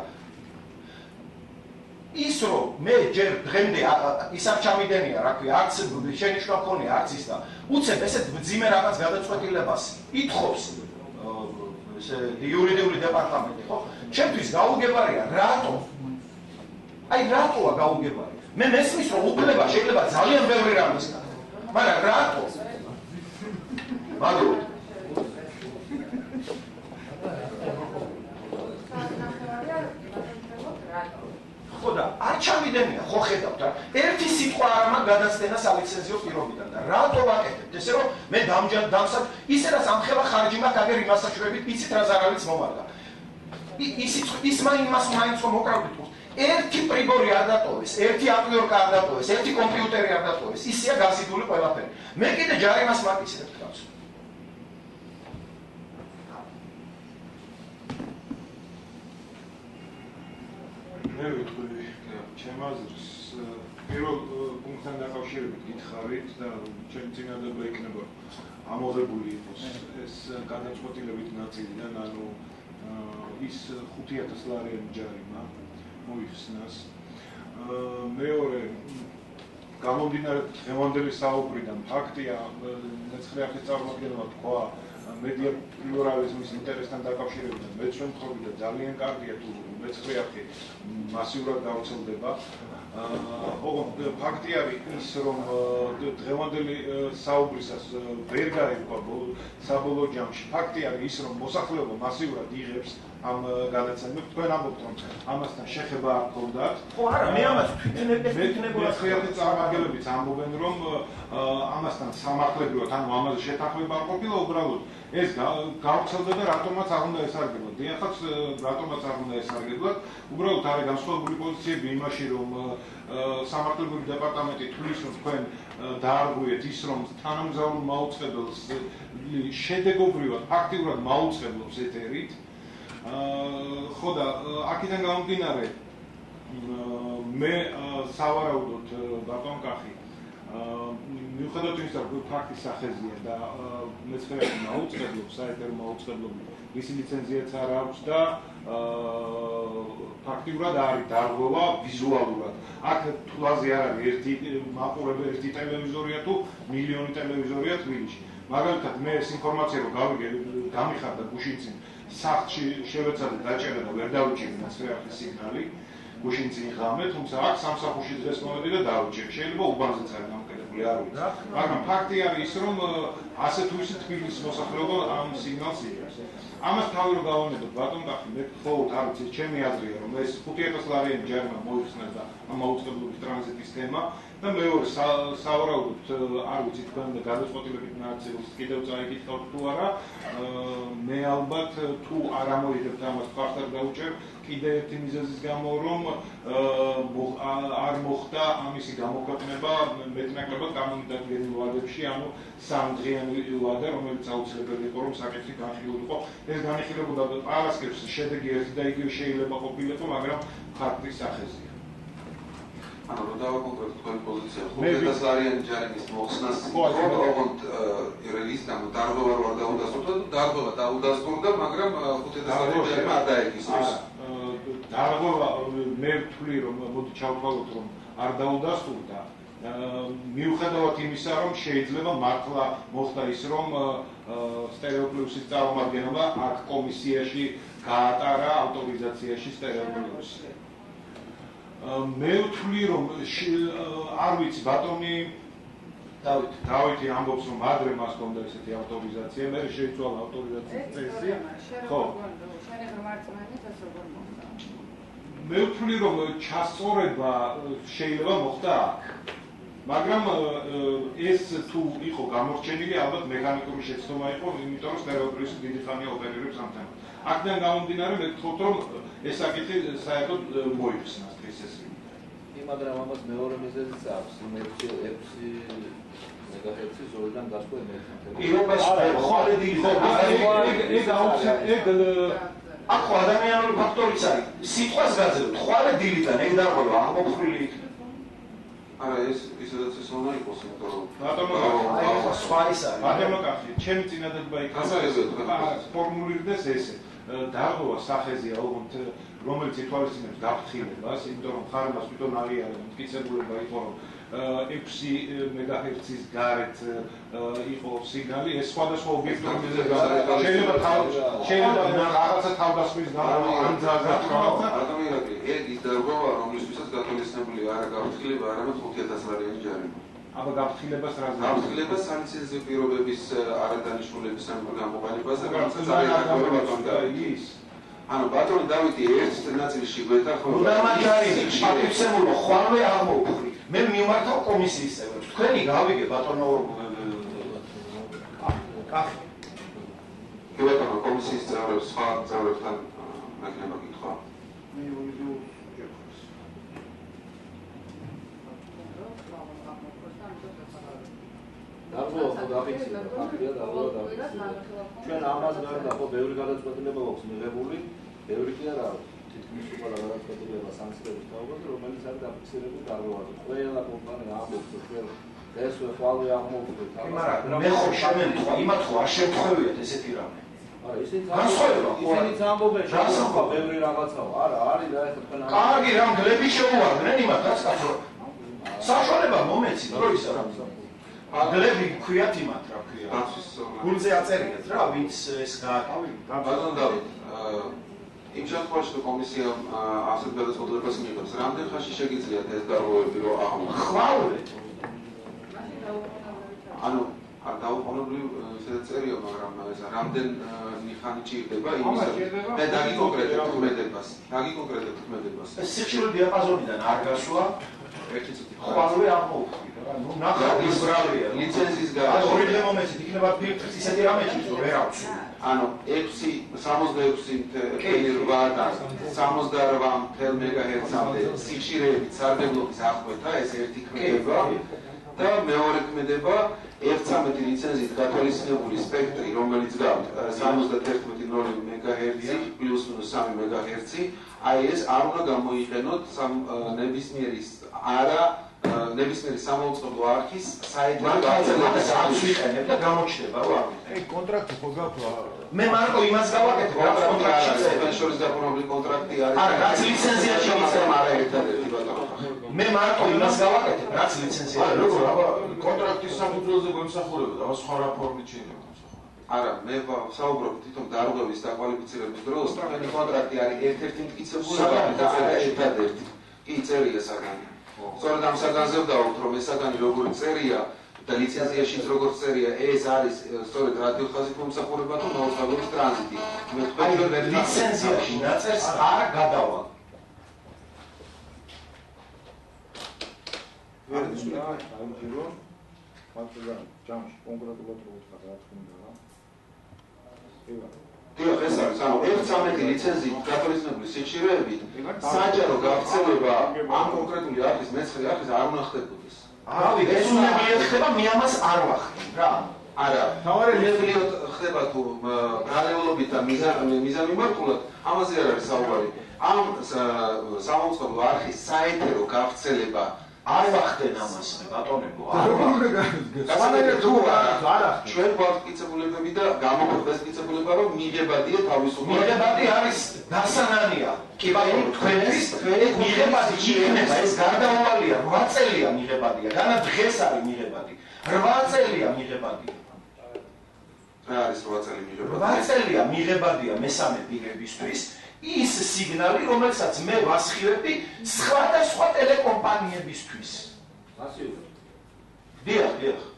ის რომ მე ჯერ დღემდე ის არ ჩამიდენია, რა ქვია, არც შენიშვნა მქონია, არც ის და უცებ ესეთ მძიმე რაღაც გადაწყვეტილებას ითხოვს ესე იურიდიული დეპარტამენტი, ხო? ჩემთვის გაუგებარია, რატო? აი რატოა გაუგებარი? მე მესმის რომ უფლება შეიძლება ძალიან ბევრი რამის გქონდეს. მაგრამ რატო? მაგალითად ხო და არ ჩამიდენია, ხო ხედავთ რა. ერთი სიტყვა არ მაქვს გადაცემა სალიცენზიო პირობიდან და რატო ვაკეთებთ? ესე რომ მე დამჯერ დამსად ისე რაც ამხელა ხარჯი მაქვს აგერ იმას საშუალებით იცით რა ზარალიც მომარდა. ისიც ის მაინც მაინც რომ მოკრავდით. ერთი პრიბორი არ დატოვეს, ერთი აპლიორკა არ დატოვეს, ერთი კომპიუტერი არ დატოვეს. ისეა გაზიდული ყველაფერი. მე კიდე ჯარიმას მაკისრებ თავს.
მე ვიტყვი, ჩემ აზრს პირველ პუნქტთან დაკავშირებით გითხარით და ჩემი წინადადება იქნება ამოღებული იყოს ეს გადაწყვეტილებით ნაწილიდან, ანუ ის ხუთი ათას ლარიანი ჯარიმა მოიხსნას. მეორე გამომდინარე დღევანდელი საუბრიდან ფაქტია, მეცხრე არხის წარმომადგენელმა თქვა მედია პლურალიზმის ინტერესთან დაკავშირებით მეც ვემხრობი და ძალიან კარგია თუ მეცხრე არხი მასიურად გავრცელდება. ოღონდ ფაქტი არის ის, რომ დღევანდელი საუბრისას ვერ გაიგო საბოლოო ჯამში. ფაქტი არის ის, რომ მოსახლეობა მასიურად იღებს ამ გადაცემებს. თქვენ ამბობთ, რომ ამასთან შეხება არ გქონდათ.
ხო არა, მე ამას თვითნებურად
მეცხრე წარმომადგენლებიც ამბობენ, რომ ამასთან სამართლებრივად, ანუ ამაზე შეთანხმება არ ყოფილა, უბრალოდ ეს გავრცელდა და რატომაც არ უნდა ესარგებლოთ. დიახაც, რატომაც არ უნდა ესარგებლოთ. უბრალოდ არის განსხვავებული პოზიციები იმაში, რომ სამართლებრივი დეპარტამენტი თვლის, რომ თქვენ დაარღვიეთ ის, რომ თანამგზავრულ მაუწყებელს შედეგობრივად, ფაქტიურად მაუწყებლობს ეთერით. ხო და აქედან გამომდინარე მე სავარაუდოდ ბატონ კახი მიუხედავად იმისა, რომ ფაქტის სახეზია და მეცხრე არხი მაუწყებლობს, საეთერო მაუწყებლობი, მისი ლიცენზიაც არ აქვს და ფაქტიურად არის დარღვევა ვიზუალურად. აქ თვლაზე არ არის ერთი მაყურებელი, ერთი ტელევიზორია თუ მილიონი ტელევიზორია თბილისში. მაგალითად მე ეს ინფორმაცია რომ გავიგე, გამიხარდა გუშინწინ სახლში შევეცადე დაჭერა და ვერ დავიჭირი მეცხრე არხის სიგნალი. გუშინწინ ღამე, თუმცა აქ სამსახურში დღეს მოვედი და დავიჭირი. შეიძლება უბანზეც არის დამოკიდებული, არ ვიცი. მაგრამ ფაქტი არის ის, რომ ასე თუ ისე თბილისის მოსახლეობა ამ სიგნალს იღებს. ამას თავი რომ გავანებოთ, ბატონ კახი, მე მხოლოდ არ ვიცი, ჩემი აზრია, რომ ეს ხუთი ათას ლარიანი ჯარიმა მოიხსნას და ამ მაუწყებლობის ტრანზიტის თემა და მეორე სავარაუდოდ არ ვიცი თქვენ გადაწყვეტილებით ნაწილს კიდევ წაიკითხავთ თუ არა. მე ალბათ თუ არ ამოიღებთ ამას ფარს არ დავუჭერ კიდე ერთი მიზეზის გამო, რომ არ მოხდა ამისი გამოქვეყნება მეტნაკლებად კანონმდებლობრივ ვადებში, ანუ სამდღიანი ვადა, რომელიც აუცილებელი იყო, რომ საკითხი განხილულიყო. ეს განხილებოდა პარასკევს შედეგი ერთი და იგივე შეიძლება ყოფილიყო, მაგრამ ფაქტის სახეზია.
ანუ რომ დავაკონკრეტოთ თქვენი პოზიცია, ხუთი ათას ლარიანი ჯარიმის მოხსნას, ოღონდ რელის გამო დარღვევა არ დაუდასტურდა, დარღვევა დაუდასტურდა, მაგრამ ხუთი ათას ლარიანი ჯარიმა არ დაეკისროს.
დარღვევა მე ვთვლი, რომ მოდი ჩავთვალოთ, რომ არ დაუდასტურდა. მიუხედავად იმისა, რომ შეიძლება მართლა მოხდა ის, რომ სტერეოპლუსის წარმომადგენლობა აქ კომისიაში გაატარა ავტორიზაციაში სტერეოპლუსი. მე ვთვლი, რომ არ ვიცი, ბატონი
დავით.
დავითი ამბობს, რომ ადრე მას ჰქონდა ესეთი ავტორიზაცია, მე შეიცვალა ავტორიზაციის წესი. ხო.
შენი ღმერთმანი ეს როგორ მოხდა?
მე ვთვლი, რომ ჩასწორება შეიძლება მოხდა აქ. მაგრამ ეს თუ იყო გამორჩენილი, ალბათ მექანიკური შეცდომა იყო, იმიტომ რომ სტერეოტიპის დიდი ხანია ოპერირებს ამ თემას. აქედან გამომდინარე, მე ვთქვით, რომ ეს საკითხი საერთოდ მოიხსნა დღესასწაულს.
მაგრამ ამას მეორე მიზეზიც აქვს, მეექვსი მეგაჰერცი ზოლიდან გასვლა მეექვსი.
პირობას ხვალე დიდი ხო?
ეგ ეგ
აქ ადამიანური ფაქტორიც არის. სიტყვას გაძლევთ, ხვალე დილიდან ეგ დარღვევა ამოფხრილი იქნება.
არა ეს ისედაც ეს უნდა იყოს, იმიტომ რომ
ბატონო
აი ხო სხვა ის არის.
ბატონო კახი, ჩემი წინადადება იქნება ფორმულირდეს ესე. დარღვევა სახეზეა, უბრალოდ რომელიც ითვალისწინებს გაფრთხილებას, იმიტომ რომ ხარებას თვითონ აღიარებენ, მტკიცებულება იყო რომ ექვსი მეგაჰერცის გარეთ იყო სიგნალი, ეს სხვადასხვა ობიექტური მიზეზია. შეიძლება შეიძლება რაღაცა თავდასხმის გამო ანძაზა თქვა.
ადამიანები, ეგ ის დარღვევა, რომლისთვისაც გათვალისწინებული არა გაფრთხილება, არამედ ხუთი ათასი ლარიანი ჯარიმა.
აბა გაფრთხილებას რა ზრდა?
გაფრთხილებას სანქციაზე პირობების არადანიშნულების ამ გამოყენებაზე, რაღაცა წარმოება
ის
ანუ ბატონი დავითი ერთ ნაწილში გვეთახო
ნუ დამაჯარინე, პატივცემულო ხვალე აღმოფხრი. მე მიმართავ კომისიის წევრებს. თქვენი გავიგე ბატონო კახი.
კი ბატონო კომისიის წევრებს სხვა წევრებთან მექნება კითხვა.
მე ვიდეო შეხვდეს.
დარღვევა ხო დაფიქსირდა, ფაქტია დარღვევა დაფიქსირდა. ჩვენ ამას გარდა ხო ბევრი გადაწყვეტილება გვაქვს მიღებული, ბევრი კი არა, თითქმის ყველა გადაწყვეტილება სანქციების თაობაზე, რომელიც არის დაფიქსირებული დარღვევაზე. ყველა კომპანია ამბობს, რომ ესვე ხვალე აღმოვხდეთ.
მაგრამ მე ხო შემენთხვა, იმათ ხო არ შემთხვევიათ ესეთი რამე.
არა, ისინი
განსხვავება ხო არა?
ისინიც ამბობენ, შემთხვევა ბევრი რაღაცაა. არა, არის და ეხლა თქვენ
კარგი რამ გლები შეუვარდნენ იმათაც კაცო. საშუალება მომეცი დროის არა. გლები ქვიათ იმათ რა ქვია. გულზე აწერიათ რა, ვინც ეს გააკეთე.
ბატონ დავით, იმ შემთხვევაში თუ კომისია ასეთ გადაწყვეტილებას მიიღებს, რამდენ ხანში შეგიძლიათ ეს დარღვევები რომ აღმოჩნდეს?
ხვალე.
ანუ არ დაუყოვნებლივ ისედაც წერია, მაგრამ ეს რამდენ ხანი ჭირდება იმისა, მე დაგიკონკრეტებ ქმედებას, დაგიკონკრეტებ ქმედებას.
ეს სიხშირული დიაპაზონიდან არ გასვლა ერთი წუთი. ხვალე აღმოვხდი. ნუ ნახავ ის ბრალია.
ლიცენზიის
აი
გარდა
ორი დღე მომეცით, იქნება ფილტრის ისეთი რამე ჭირს, რომ ვერ აქვს.
ანუ ექვსი სამოცდაექვსი ათეული რვა და სამოცდარვა მეგაჰერცამდე სიხშირეებით სარგებლობის აღკვეთა, ეს ერთი ქმედება და მეორე ქმედება ერთცამეტი ლიცენზიით გათვალისწინებული სპექტრი, რომელიც გაქვთ სამოცდაერთი ნული მეგაჰერცი პლუს მინუს სამი მეგაჰერცი, აი ეს არ უნდა გამოიყენოთ ნებისმიერი არა ნებისმიერი სამაუწყებლო არქის საერთო
გაწევას აქვს ვიყენებ და გამოჩნდება რა.
ეგ კონტრაქტი ხო გაქვთ?
მე მარკო იმას გავაკეთე, რა კონტრაქტი
წევენ შორის დაპყრობილი კონტრაქტი არის.
არა, რაც ლიცენზიაში მიცემ არა ერთადერთი ბატონო. მე მარკო იმას გავაკეთე, რაც ლიცენზიაში.
არა, როგორ, აბა კონტრაქტის საფუძველზე გვემსახურება და აბა სხვა რა ფორმით შეიძლება.
არა, მე საუბრობ თვითონ დარღვევის დაკვალიფიცირების დროს, თქვენი კონტრაქტი არის ერთ-ერთი მტკიცებული და არა ერთადერთი. კი წერია საგანი. სწორედ ამ საგანზე ვდაუხთ, რომ ეს საგანი როგორ წერია და ლიცენზიაშიც როგორ წერია, ეს არის სწორედ რადიოხაზით მომსახურება თუ მაუწყებლობის ტრანზიტი. მე თქვენ
ლიცენზიაში დაწერს არ გადავა.
ვერ ისმის აიმჯერო მაგრამ ჯამში კონკრეტულად რო ვთქვა რა თქმა უნდა. ეხლა
დიახ, ეს არის, ანუ ერთცამეტი ლიცენზიით გათვალისწინებული სიხშირეებით საჯარო გავრცელება ამ კონკრეტული არხის მეცხრე არხის არ უნდა ხდებოდეს.
რავი, ეს უნდა მიეხება, მე ამას არ ვახდენ რა.
არა, თავარილიოთ ხდება თუ ბრალეულობით და მიზანმიმართულად, ამაზე არ არის საუბარი. ამ სამაუწყებლო არხის საეთერო გავრცელება
არ ვახდენ ამას მე ბატონებო.
სხვანაირად თუ არა, ჩვენ გვაქვს მტკიცებულებები და გამოგვხდეს მტკიცებულება, რომ მიღებადია თავისუფლად.
მიღებადი არის დასანანია. კი ბატონო, თქვენთვის თქვენი მიღებადი იქნება, ეს გარდაუვალია, რვა წელია მიღებადია. განა დღეს არის მიღებადი. რვა წელია მიღებადი.
რა არის რვა წელი მიღებადი?
რვა წელია მიღებადია მესამე პირებისთვის. ის სიგნალი, რომელსაც მე ვასხივები სხვადასხვა ტელეკომპანიებისთვის.
ასიო.
დიახ, დიახ.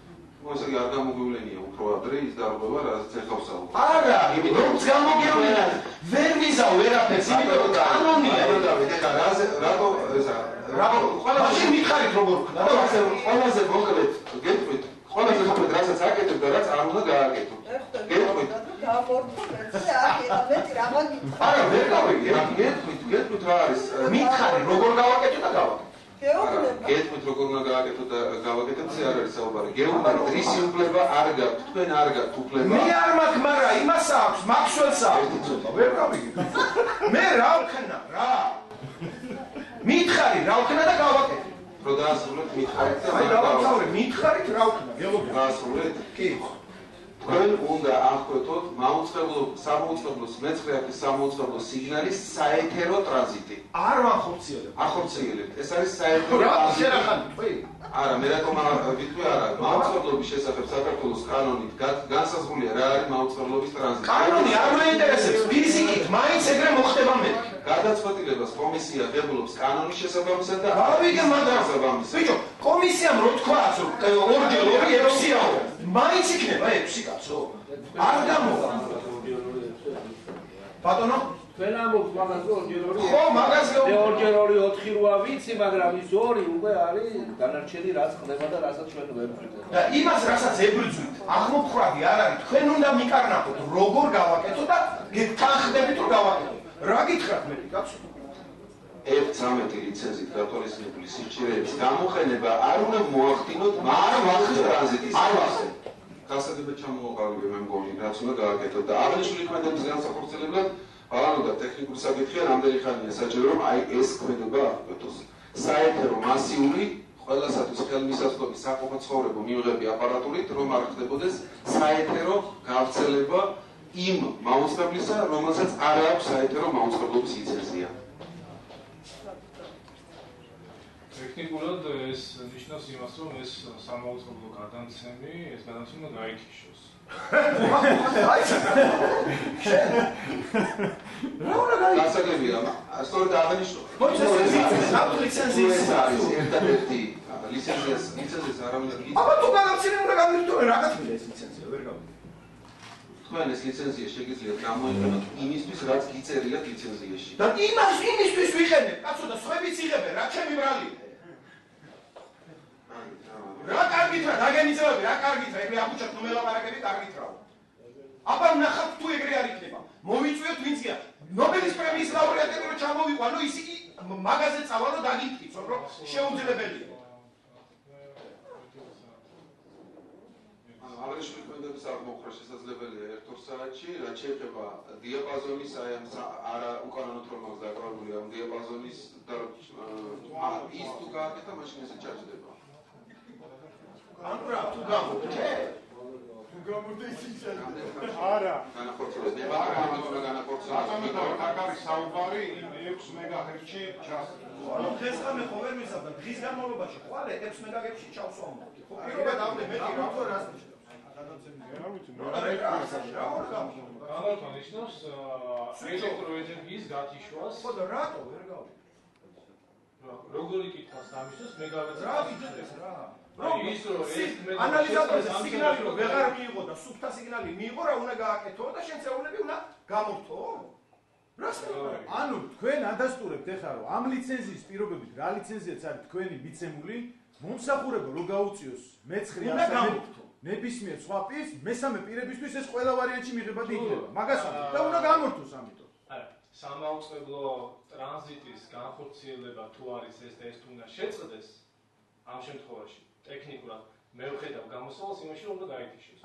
ეს იგი არ გამოგვივლენია უფრო ადრე ის დარღვევა, რაც ეხავს საუბარს.
არა, რომც გამოგივლენა, ვერ ვიზავ ვერაფერს, იმიტომ რომ კანონია.
ეხლა რაზე რატო ესა
რა ყველაზე მითხარით როგორ ხდა?
ყველაზე ყველაზე მოკლედ გეტყვით, ყველაზე მოკლედ რასაც აკეთებ და რაც არ უნდა გააკეთო. გეტყვით.
გამორთო მეც აკეთა მეტი რა მაგით.
არა, ვერ გავიგე, გეტყვით, გეტყვით რა არის?
მითხარი როგორ გავაკეთო და გავაკეთე.
გეტყვით როგორ უნდა გააკეთო და გავაკეთოთ, ზე არ არის საუბარი. გეუბნებით, რისი უფლება არ გაქვთ, თქვენ არ გაქვთ უფლება.
მე არ მაქვს, მაგრამ იმას აქვს, მაქსველს აქვს. ვერ გავიგე. მე რა ვქნა, რა? მითხარი, რა ვქნა და გავაკეთე.
რო დაასრულეთ მითხარით და
აი დავამთავრე, მითხარით რა ვქნა, გელობ.
დაასრულეთ? კი. თქვენ უნდა აღკვეთოთ მაუწყებლო სამაუწყებლოს მეცხრე აქტის სამაუწყებლო სიგნალის საეთერო ტრანზიტი.
არ ვახორციელებ.
ახორციელებთ. ეს არის საეთერო
რა
ტრანზიტი.
შერახან, თქვი?
არა, მე რატომ ვიტყვი არა, მაუწყებლობის შესახებ საქართველოს კანონით განსაზღვრულია რა არის მაუწყებლობის ტრანზიტი.
კანონი არ მეინტერესებს, ფიზიკით მაინც ეგრე მოხდება მეთქი.
გადაწყვეტილებას კომისია ღებულობს კანონის შესაბამისად და
გავიგე მაგრამ ბიჭო, კომისიამ რო თქვას, რომ ორჯერ ორი ექვსია, მაინც იქნება ექვსი კაცო. არ გამოვა. ბატონო,
თქვენ ამბობთ მაგას რომ ორჯერ ორი
ხო, მაგას
მე ორჯერ ორი ოთხი რვა ვიცი, მაგრამ ის ორი უკვე არის განარჩენი რაც ხდება და რასაც ჩვენ ვერ ვხედავთ.
და იმას რასაც ებრძვით, აღმოფხვრადი არ არის, თქვენ უნდა მიკარნახოთ, როგორ გავაკეთო და გეთანხმდებით რომ გავაკეთო. რა გითხრათ მე კაცო?
ეფ ცამეტი ლიცენზით გათვალისწინებული სიჭირეების გამოყენება არ უნდა მოახდინოთ მარვახის ტრანზიტის ფასზე. გასაგებად ჩამოვაყალიბე მე მგონი, რაც უნდა გააკეთოთ და აღნიშნული ქმედების განსახორციელებლად ანუ და ტექნიკური საკითხია, რამდენი ხანია საჭირო რომ აი ეს ქმედება აღკვეთოს. საეთერო მასიური ყველასათვის ხელმისაწვდომი საყოფაცხოვრებო მიღები აპარატურით, რომ არ ხდებოდეს საეთერო გავრცელება იმ მაუწყებლისა, რომელსაც არ აქვს საეთერო მაუწყებლობის ლიცენზია.
ტექნიკურად ეს ნიშნავს იმას, რომ ეს სამაუწყებლო გადამცემი, ეს გადამცემი უნდა გაითიშოს.
რა უნდა გაითიშოს?
გასაგებია, სწორედ აღნიშნო.
ლიცენზიის
არის ერთადერთი ლიცენზიას, ლიცენზიას არავინ არ გიძებნა.
აბა თუ გადამცემი უნდა გამირთო, რა გათვლია ეს ლიცენზია, ვერ გავიგე.
თქვენ ეს ლიცენზია შეგიძლიათ გამოიყენოთ იმისთვის, რაც გიწერიათ ლიცენზიაში.
და იმას იმისთვის ვიყენებ, კაცო და სხვებიც იღებენ, რა ჩემი ბრალია. რა კარგით რა, დაგენიძებები, რა კარგით რა, ეგრე აღუჩათ ნუ მელაპარაკები კარგით რა. აბა ნახავთ თუ ეგრე არ იქნება. მოვიწვიოთ ვინცია. ნობელის პრემიის ლაურეატები რო ჩამოვიყვანო, ის იგი მაგაზე წავალო დაგიტკიცო, რომ შეუძლებელია.
აღნიშნული ქმედების აღმოფხვრა შესაძლებელია ერთ ორ საათში, რაც შეეხება დიაპაზონის აი ამ არა უკანონო თორმას დაკავებული ამ დიაპაზონის და ის თუ გააკეთა, მაშინ ესე ჩაჯდება.
ანუ რა, თუ გამოვიდე?
თუ გამოვიდე ისიც ჩაჯდება. არა.
განახორციელებს, მე მაგრამ უნდა განახორციელოს.
აქ არის საუბარი ექვსი მეგაჰერცში ჩასვლა.
ანუ დღეს ხამე ხო ვერ მისავდა, დღის განმავლობაში ხვალე ექვსი მეგაჰერცში ჩავსვამოდი. ხო, პირობად ავდე მეტი რა თქო რას ნიშნავს?
რა ვიცი, მე
რა რა რა
გამართა ნიშნავს ელექტროენერგიის გათიშვას.
ხო და რატო ვერ გავიგე?
როგორი კითხვას დამისვეს მე გავეცე.
რა ვიცით რა?
ის რო ეს
ანალიზატორზე სიგნალი რო ვეღარ მიიღო და სუფთა სიგნალი მიიღო, რა უნდა გააკეთო და შენცეულები უნდა გამორთო? რას
ანუ თქვენ ადასტურებთ ეხლა რომ ამ ლიცენზიის პირობებით რა ლიცენზიაც არის თქვენი მიცემული, მომსახურება რო გაუწიოს მეცხრე ასაკის ნებისმიერ სხვა პირს, მესამე პირებისთვის ეს ყველა ვარიანტში მიღებადი იქნება. მაგას ამბობ და უნდა გამორთოს ამიტომ.
არა, სამაუწყებლო ტრანზიტის განხორციელება თუ არის ეს და ეს თუ უნდა შეწყდეს, ამ შემთხვევაში ტექნიკურად მე ვხედავ გამოსავალს იმაში რომ უნდა გაითიშოს.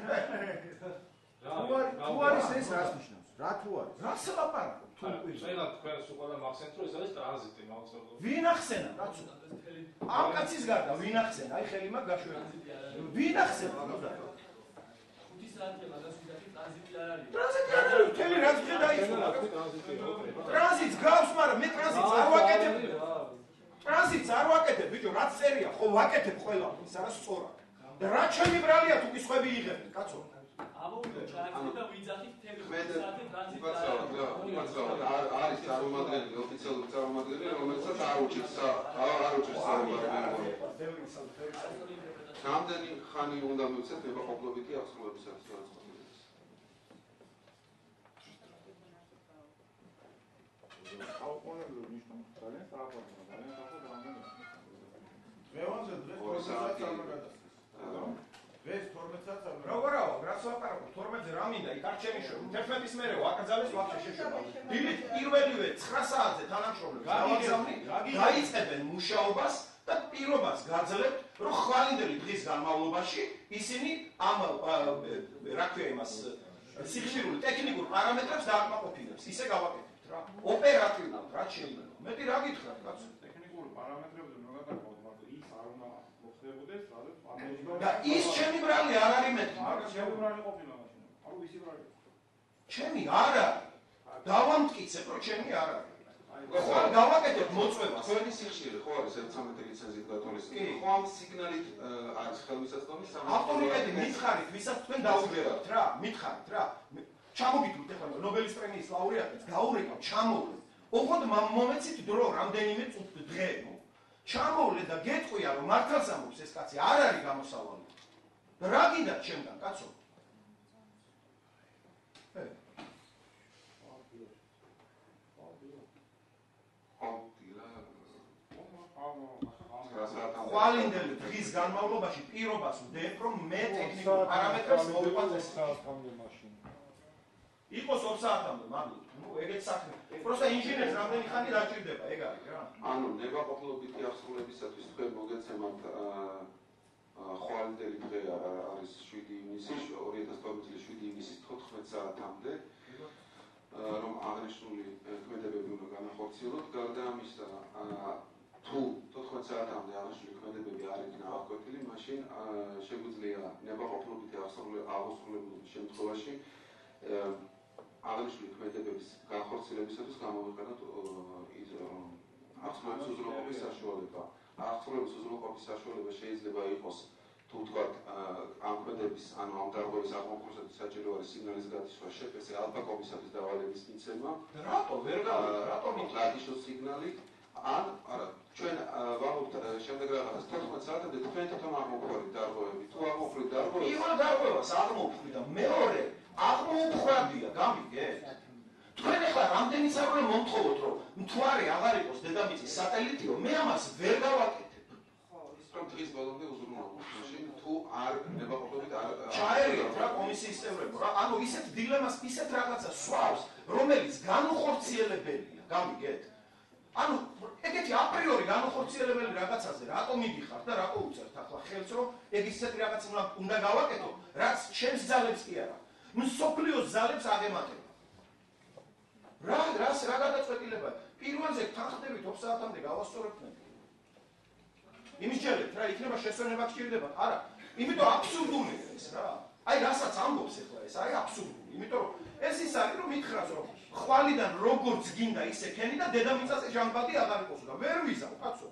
თუ არის ეს რას ნიშნავს? რა თუ არის?
რას ლაპარაკობ? თუ
ყველა თქვენს უყურა მახსენთ რომ ეს არის ტრანზიტი მაუწყებლო.
ვინ ახსენა, კაცო? ამ კაცის გარდა ვინ ახსენა? აი ხელი მაგ გაშვებული. ვინ ახსენა?
ხუთი საათია მაგას ვიდადი ტრანზიტი არ არის.
ტრანზიტი არ არის, თელი რაც დღე დაიწყო. ტრანზიტს გავს, მაგრამ მე ტრანზიტს არ ვაკეთებ. ტრანზიტს არ ვაკეთებ, ბიჭო, რაც წერია, ხო ვაკეთებ ყველა, ის არა სწორად. და რა ჩემი ბრალია თუ კი სხვები იღებენ, კაცო?
ამოვიდო ჩააქცია და ვიძახით თემი საათი ტრანზიტი
არ არის წარმომადგენელი, ოფიციალური წარმომადგენელი, რომელსაც არ უჭირს არ უჭირს საუბარი. რამდენი ხანი უნდა მივცეთ ნებაყოფლობითი აღსრულებისათვის გადაწყვეტილებას?
აუყოვნებლივ ნიშნავს ძალიან სააფართო, ძალიან სააფართო რამდენი.
დღევანდელ დღეს თორმეტ საათს არ გადასცეს. დღეს თორმეტ საათს არ.
როგორაო, რაც ვაპარაკო, თორმეტზე რა მინდა, იქ არ ჩემი შო. თერთმეტის მერე ვაკრძალეს ვაფშე შეშობა. დილით პირველივე ცხრა საათზე თანამშრომლებს გავაგზავნი, დაიწყებენ მუშაობას და პირობას გაძლევთ, რომ ხვალინდელი დღის განმავლობაში ისინი ამ რა ქვია იმას სიხშირული ტექნიკურ პარამეტრებს დააკმაყოფილებს. ისე გავაკეთებთ რა. ოპერატიულად რა შეიძლება. მეტი რა გითხრათ, კაცო?
ტექნიკური პარამეტრებზე რა გადაგყავთ, მაგრამ ის არ უნდა მოხდებოდეს, სადაც ამერიკა
და ის ჩემი ბრალი არ არის მეტი.
მაგრამ ჩემი ბრალი ყოფილა მაშინ. აუ ისი ბრალი.
ჩემი არ არის. დავამტკიცებ, რომ ჩემი არ არის. ხო, გავაკეთებ მოწვევას.
თქვენი სიხშირე ხო არის ერთმანეთი ლიცენზიით გათვალისწინებული. ხო ამ სიგნალით არის ხელმისაწვდომი სამართლებრივი.
ავტორიტეტი მითხარით, ვისაც თქვენ დაუგებთ რა, მითხარით რა. ჩამოგიდგეთ ახლა ნობელის პრემიის ლაურეატებს, გაურეკავ, ჩამოვლე. ოღონდ მომეცით დრო რამდენიმე წუთი დღე, ნუ. ჩამოვლე და გეტყვია, რომ მართალს ამბობს ეს კაცი, არ არის გამოსავალი. რა გინდათ ჩემგან, კაცო? ხვალინდელი დღის განმავლობაში პირობას ვდებ, რომ მე ტექნიკურ პარამეტრებს მოვიყვანეს. იყოს ორ საათამდე, მაგალითად, ნუ ეგეთ საქმე. პროსტა ინჟინერს რამდენი ხანი დაჭირდება, ეგ არის რა.
ანუ ნებაყოფლობითი აღსრულებისათვის თქვენ მოგეცემათ ხვალინდელი დღე არის შვიდი ივნისი, ორი ათას თორმეტ წლის შვიდი ივნისის თოთხმეტ საათამდე, რომ აღნიშნული ქმედებები უნდა განახორციელოთ. გარდა ამისა, თუ თოთხმეტ საათამდე აღნიშნული ქმედებები არ იქნა აღკვეთილი, მაშინ შეგვიძლია ნებაყოფლობითი აღსრულების შემთხვევაში აღნიშნული ქმედებების განხორციელებისათვის გამოვიყენოთ აღსრულების უზრუნველყოფის საშუალება. აღსრულების უზრუნველყოფის საშუალება შეიძლება იყოს თუ ვთქვათ ამ ქმედების, ანუ ამ დარღვევის აღმოფხვრისათვის საჭირო არის სიგნალის გათიშვა, შეფასე ალფა კომისარის დავალების მიცემა.
რატო ვერ გავიგე, რატომ
გათიშვა სიგნალი ან არა, ჩვენ ვამბობთ შემდეგ რაღაცას თოთხმეტ საათამდე თქვენ თვითონ აღმოფხვით დარღვევები. თუ აღმოფხვით დარღვევები,
იყო დარღვევას აღმოფხვი და მეორე აღმოფხვებია, გამიგეთ? თქვენ ახლა რამდენიც არ უნდა მომთხოვოთ, რომ მთვარე აღარ იყოს დედამიწის სატელიტიო, მე ამას ვერ გავაკეთებ.
რომ დღის ბოლომდე უზრუნველყოფთ, მაშინ თუ არ ნებაყოფლობით არ
ჩაერიოთ რა კომისიის წევრებო რა, ანუ ისეთ დილემას, ისეთ რაღაცას სვავს, რომელიც განუხორციელებელია, გამიგეთ? ანუ ეგეთი აპრიორი განუხორციელებელი რაღაცაზე რატო მიდიხართ და რატო უწევთ ახლა ხელს, რომ ეგ ისეთი რაღაც უნდა გავაკეთო, რაც ჩემს ძალებს კი არა, მსოფლიოს ძალებს აღემატება. რა რას რა გადაწყვეტილებაა? პირველზე თანხდებით ორ საათამდე გავასწორებთ მე. იმის ჯერეთ რა იქნება შესვენება გჭირდება? არა. იმიტომ აბსურდულია ეს რა. აი რასაც ამბობს ახლა ეს, აი აბსურდული. იმიტომ რომ ეს ის არის რომ მითხრას რომ ხვალიდან როგორც გინდა ისე ქენი და დედამიწაზე ჟანგბადი აღარ იყოსო და ვერ ვიზავ, კაცო.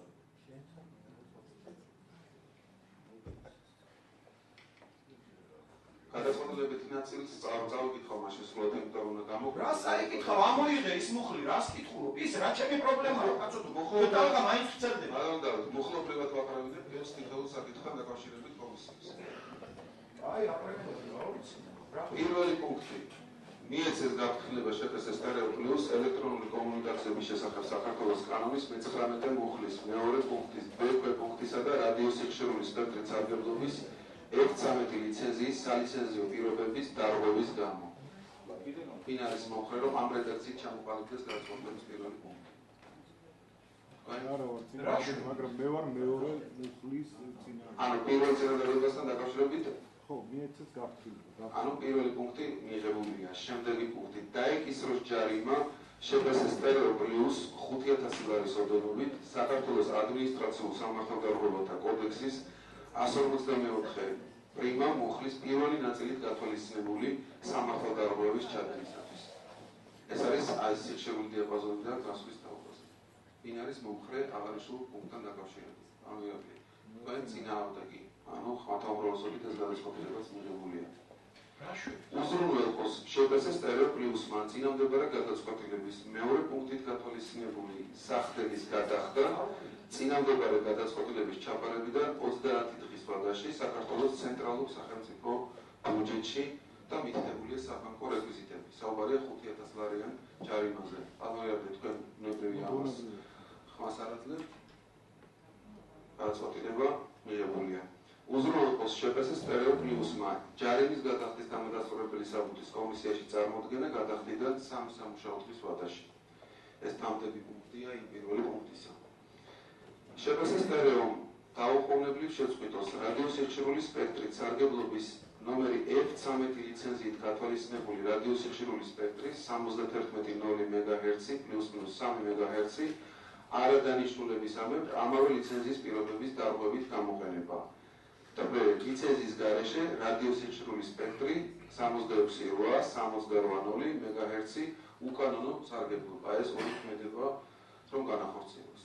გადაწყვეტილებითი ნაწილს წავიკითხავ მაშინ სრულად, იმიტომ რომ უნდა გამოგო.
რას აიკითხავ? ამოიღე ის მუხლი, რას კითხულობ? ის რა ჩემი პრობლემაა, კაცო, თუ მოხდა მაინც ვწერდება.
არა უნდა, მუხლობრივად ვაყრევინებ ერთ თითოეულ საკითხთან დაკავშირებით კომისიას.
აი, აპრეფერე, რა ვიცი.
პირველი პუნქტი. მიეცეს გაფრთხილება შეფასე სტერეო პლუს ელექტრონული კომუნიკაციების შესახებ საქართველოს კანონის მეცხრამეტე მუხლის მეორე პუნქტის ბ ქვეპუნქტისა და რადიოსიხშირული სპექტრის სარგებლობის ერთცამეტი ლიცენზიის სალიცენზიო პირობების დარღვევის გამო. ფინალის მომხრე რომ ამ რედაქციით ჩამოყალიბდეს გადაწყვეტილების პირველი პუნქტი.
არა ვარ, მაგრამ მე ვარ მეორე მუხლის წინააღმდეგ.
ანუ პირველ წინადადებასთან დაკავშირებით
ხო, მიეცეს გაფრთხილება.
ანუ პირველი პუნქტი მიიღებულია. შემდეგი პუნქტი დაეკისროს ჯარიმა შეფასე სტერეო პლუს ხუთი ათასი ლარის ოდენობით საქართველოს ადმინისტრაციულ სამართალდარღვევათა კოდექსის ასი ორმოცდამეოთხე პრიმა მუხლის პირველი ნაწილით გათვალისწინებული სამართალდარღვევის ჩადენისათვის. ეს არის აი სიხშირული დიაპაზონი და გასვლის თაობაზე. ვინ არის მომხრე აღნიშნულ პუნქტთან დაკავშირებით? ანუ იაფი. თქვენ წინააღმდეგი ანუ ხმათამრავლობით ეს გადაწყვეტილებაც მიღებულია. უზრუნველყოს შეფასე სტერეო პლუსმა წინამდებარე გადაწყვეტილების მეორე პუნქტით გათვალისწინებული სახდების გადახდა წინამდებარე გადაწყვეტილების ჩაბარებიდან ოცდაათი დღის ვადაში წელიწადში საქართველოს ცენტრალურ სახელმწიფო ბიუჯეტში და მითითებულია საფანკო რეკვიზიტები. საუბარია ხუთი ათას ლარიან ჯარიმაზე. პატარებდი თქვენ ნებრივი ამას ხმას არ აძლევთ. გადაწყვეტილება მიღებულია. უზრუნველყოფს შეფასეს პერიოდ პლუსმა ჯარიმის გადახდის დამადასტურებელი საბუთის კომისიაში წარმოდგენა გადახდიდან სამი სამუშაო დღის ვადაში. ეს თამბები პუნქტია იმ პირველი პუნქტისა. შეფასეს პერიოდ დაუყოვნებლივ შეწყვიტოს რადიოსიხშირული სპექტრით სარგებლობის ნომერი F ცამეტი ლიცენზიით გათვალისწინებული რადიოსიხშირული სპექტრის სამოცდათერთმეტი ნული მეგაჰერცი პლუს მინუს სამი მეგაჰერცი არადანიშნულებისამებრ ამავე ლიცენზიის პირობების დარღვევით გამოყენება. ლიცენზიის გარეშე რადიოსიხშირული სპექტრი სამოცდაექვსი რვა სამოცდარვა ნული მეგაჰერცი უკანონო სარგებლობა. ეს ორი ქმედება რომ განახორციელოს.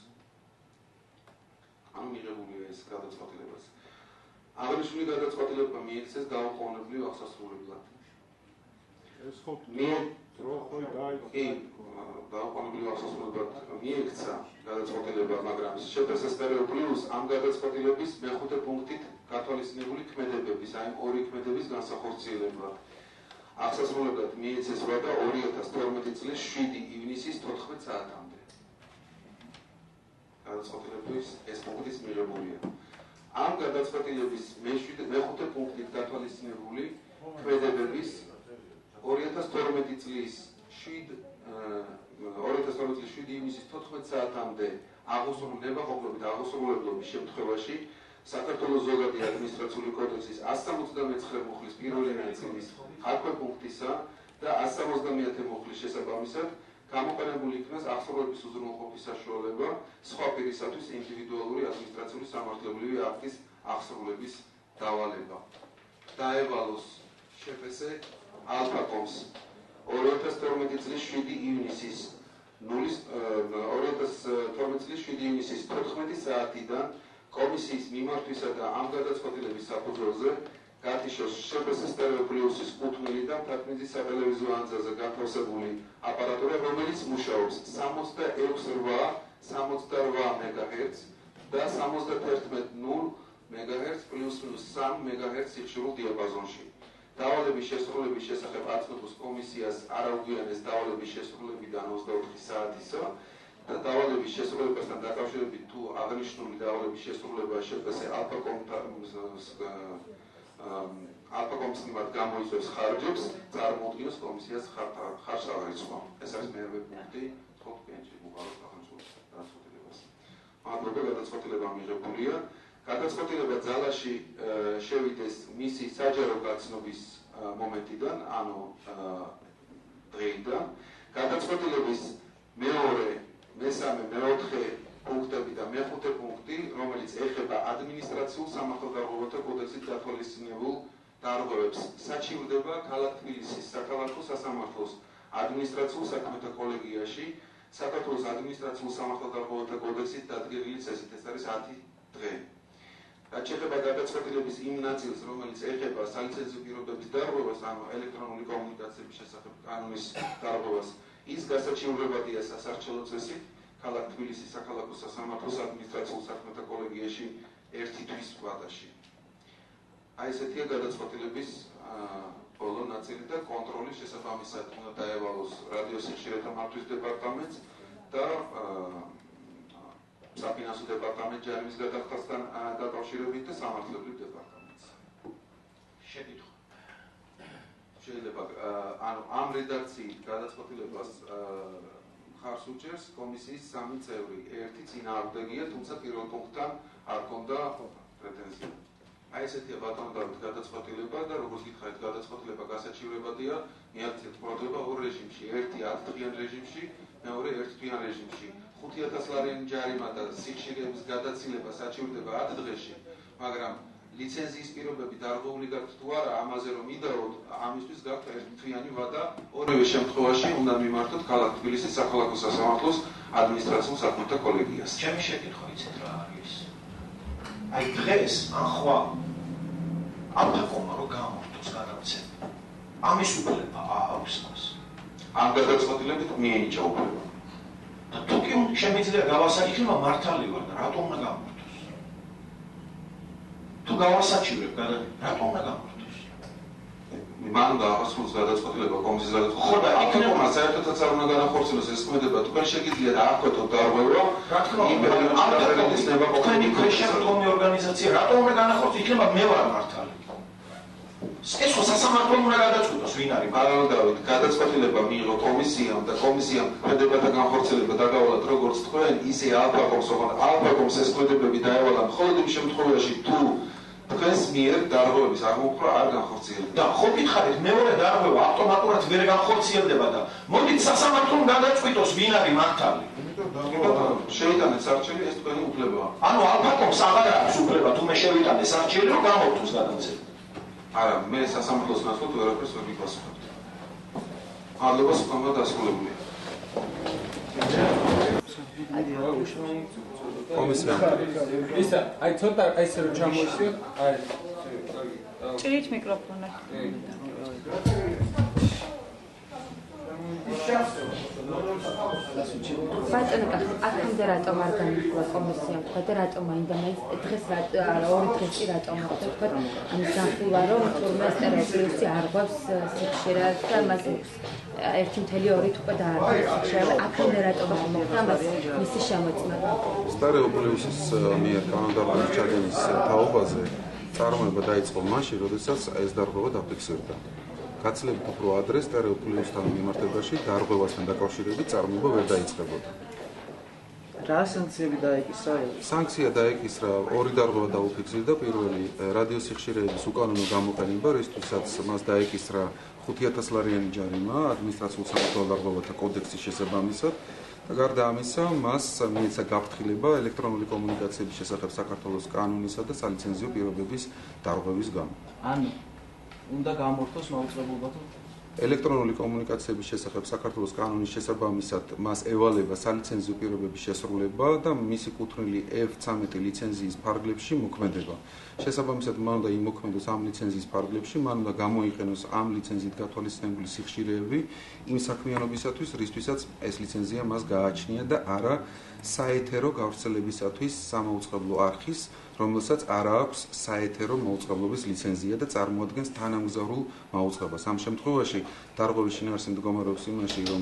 ანუ მიღებულია ეს გადაწყვეტილებაც. აღნიშნული გადაწყვეტილება მიიქცეს დაუყოვნებლივ აღსასრულებლად.
ეს ხო
დრო ხო
კი დაუყოვნებლივ აღსასრულებლად მიიქცა გადაწყვეტილება, მაგრამ შეფასეს პერიოდ პლუს ამ გადაწყვეტილების მეხუთე პუნქტით გათვალისწინებული ქმედებების, აი ორი ქმედების განსახორციელებლად. აღსასრულებლად მიიქცეს ვადა ორი ათას თორმეტი წლის შვიდი ივნისის თოთხმეტ საათამდე. გადაწყვეტილების ეს პუნქტიც მიღებულია. ამ გადაწყვეტილების მეხუთე პუნქტით გათვალისწინებული ქმედებების ორი ათას თორმეტი წლის შვიდი ივნისის თოთხმეტ საათამდე აღუსრულება ყოფილობით აღუსრულებლობის შემთხვევაში საქართველოს ზოგადი ადმინისტრაციული კოდექსის ასი სამოცდამეცხრე მუხლის პირველი ნაწილის აქვე პუნქტისა და ასი სამოცდამეათე მუხლის შესაბამისად გამოყენებული იქნას აღსრულების უზრუნველყოფის საშუალება სხვა პირისათვის ინდივიდუალური ადმინისტრაციული სამართლებრივი აქტის აღსრულების დავალება. დაევალოს შეფასე ალფაკომს ორი ათას თორმეტი წლის შვიდი ივნისის ორი ათას თორმეტი წლის შვიდი ივნისის თოთხმეტი საათიდან კომისიის მიმართვისა და ამ გადაწყვეტილების საფუძველზე გათიშოს შეფასეს პერიოდ პლუსის კუთვნილი და მთათმიძის სატელევიზიო ანძაზე განთავსებული აპარატურა, რომელიც მუშაობს სამოცდაექვსი რვა სამოცდარვა მეგაჰერცს და სამოცდათერთმეტი ნული მეგაჰერცს პლუს მინუს სამი მეგაჰერცს სიხშირულ დიაპაზონში. დავალების შესრულების შესახებ აცნობს კომისიას არაუგვიანეს დავალების შესრულებიდან ოცდაოთხი საათისა და დავალების შესრულებასთან დაკავშირებით თუ აღნიშნული დავალების შესრულება შეფასე ალფაკომის მიმართ გამოიწვევს ხარჯებს, წარმოუდგენს კომისიას ხარჯსავარიცხო. ეს არის მერვე პუნქტი თქო კენჭი უყაროს სახელმწიფოს გადაწყვეტილებას. მადლობა, გადაწყვეტილება მიღებულია. გადაწყვეტილება ძალაში შევიდეს მისი საჯარო გაცნობის მომენტიდან, ანუ დღეიდან. გადაწყვეტილების მეორე, მესამე, მეოთხე პუნქტები და მეხუთე პუნქტი, რომელიც ეხება ადმინისტრაციულ სამართალდარღვევათა კოდექსით გათვალისწინებულ დარღვევებს, საჩივრდება ქალაქ თბილისის საქალაქო სასამართლოს ადმინისტრაციულ საქმეთა კოლეგიაში საქართველოს ადმინისტრაციულ სამართალდარღვევათა კოდექსით დადგენილი წესით. ეს არის ათი დღე. რაც შეეხება გადაწყვეტილების იმ ნაწილს, რომელიც ეხება სალიცენზიო პირობების დარღვევას, ანუ ელექტრონული კომუნიკაციების შესახებ კანონის დარღვევას, ის გასაჩივრებადია სასარჩელო წესით ქალაქ თბილისის საქალაქო სასამართლოს ადმინისტრაციულ საქმეთა კოლეგიაში ერთი თვის ვადაში. აი ესეთია გადაწყვეტილების ბოლო ნაწილი და კონტროლის შესაბამისად უნდა დაევალოს რადიოსიხშირეთა მართვის დეპარტამენტს და საფინანსო დეპარტამენტს ჯარიმის გადახდასთან დაკავშირებით და სამართლებრივ დეპარტამენტს.
შეკითხვა.
შეიძლება ანუ ამ რედაქციით გადაწყვეტილებას ხარს უჭერს კომისიის სამი წევრი. ერთი წინააღმდეგია, თუმცა პირველ პუნქტთან არ ჰქონდა პრეტენზია. აი ესეთია ბატონო დავით გადაწყვეტილება და როგორც გითხარით გადაწყვეტილება გასაჩივრებადია, მიაქციეთ ყურადღება ორ რეჟიმში. ერთი ათთვიან რეჟიმში, მეორე ერთთვიან რეჟიმში. ხუთი ათას ლარიანი ჯარიმა და სიხშირეების გადაცილება საჩივრდება ათ დღეში, მაგრამ ლიცენზიის პირობები დარღვეული გაქვთ თუ არა, ამაზე რომ იდაოთ, ამისთვის გაქვთ ერთთვიანი ვადა. ორივე შემთხვევაში უნდა მიმართოთ ქალაქ თბილისის საქალაქო სასამართლოს ადმინისტრაციულ საქმეთა კოლეგიას.
ჩემი შეკითხვა იცით რა არის? აი დღეს ან ხვალ ალფაკომა რო გამორთოს გადაცემა. ამის უფლება აქვს მას.
ამ გადაწყვეტილებით მიენიჭა უფლება.
და თუ კი შემიძლია გავასაკითხება მართალი ვარ და რატომ უნდა გამორთოს? თუ გავასაჩივრებ გადაგებ, რატომ უნდა გამორთოს?
მან დაახსოვს გადაწყვეტილება კომისიის გადაწყვეტილება. ხო და იქნება საერთოდაც არ უნდა განახორციელოს ეს ქმედება. თქვენ შეგიძლია დაახკვეთოთ დარღვევა.
რა თქმა უნდა, თქვენი ქვეშევრდომი ორგანიზაცია რატომ უნდა განახორციელოს? იქნება მე ვარ მართალი. ეს ხო სასამართლომ უნდა გადაწყვეტოს ვინ არის?
არა დავით, გადაწყვეტილება მიიღო კომისიამ და კომისიამ ქმედებათა განხორციელება დაგავალათ როგორც თქვენ, ისე ალფაკომს, ოღონდ ალფაკომს ეს ქმედებები დაევალა მხოლოდ იმ შემთხვევაში თუ თქვენს მიერ დარღვევების აღმოფხვრა არ განხორციელდება.
და ხო გითხარით, მეორე დარღვევა ავტომატურად ვერ განხორციელდება და მოდით სასამართლომ გადაწყვიტოს ვინ არის მართალი.
შეიტანეთ სარჩელი, ეს თქვენი უფლებაა.
ანუ ალფაკომს აღარ აქვს უფლება თუ მე შევიტანე სარჩელი, რომ გამორთოს გადამცემი.
არა, მე სასამართლოს ნაცვლად ვერაფერს ვერ გიპასუხებთ. მადლობა, სიტყვა დასრულებულია.
კომისია. ისა, აი ცოტა აი ესე რომ ჩამოისვიოთ, აი.
ჭრით მიკროფონი. ბატონო, აქამდე რატომ არ განიხილა კომისიამ, თქვა და რატომ აინდა მე დღეს რა ორი დღეს კი რატომ მოხდა, თქვა ამის განხილვა რომ თურმე სტერეოპლუსი არ გვაქვს სიხშირად და მას ერთი მთელი ორი თვე დაარღვევს სიხშირად, აქამდე რატომ არ მოხდა მას მისი შემოწმება.
სტერეოპლუსის მიერ კანონმდებლობის ჩადენის თაობაზე წარმოება დაიწყო მაშინ, როდესაც ეს დარღვევა დაფიქსირდა. გაცილებით უფრო ადრე სტერეოპლუსთან მიმართებაში დარღვევასთან დაკავშირებით წარმოება ვერ დაიწყებოდა.
რა სანქციები დაეკისრა?
სანქცია დაეკისრა ორი დარღვევა დაუფიქსირდა. პირველი რადიოსიხშირეების უკანონო გამოყენება, რისთვისაც მას დაეკისრა ხუთი ათას ლარიანი ჯარიმა ადმინისტრაციულ სამართალ დარღვევათა კოდექსის შესაბამისად. და გარდა ამისა, მას მიეცა გაფრთხილება ელექტრონული კომუნიკაციების შესახებ საქართველოს კანონისა და სალიცენზიო პირობების დარღვევის გამო.
ანუ უნდა გამორთოს მაუწყებლობა თუ
ელექტრონული კომუნიკაციების შესახებ საქართველოს კანონის შესაბამისად მას ევალება სალიცენზიო პირობების შესრულება და მისი კუთვნილი ეფ ცამეტი ლიცენზიის ფარგლებში მოქმედება. შესაბამისად მან უნდა იმოქმედოს ამ ლიცენზიის ფარგლებში, მან უნდა გამოიყენოს ამ ლიცენზიით გათვალისწინებული სიხშირეები იმ საქმიანობისათვის, რისთვისაც ეს ლიცენზია მას გააჩნია და არა საეთერო გავრცელებისათვის სამაუწყებლო არხის, რომელსაც არ აქვს საეთერო მაუწყებლობის ლიცენზია და წარმოადგენს თანამგზავრულ მაუწყებლობას. ამ შემთხვევაში დარღვევის შინაარსი მდგომარეობს იმაში, რომ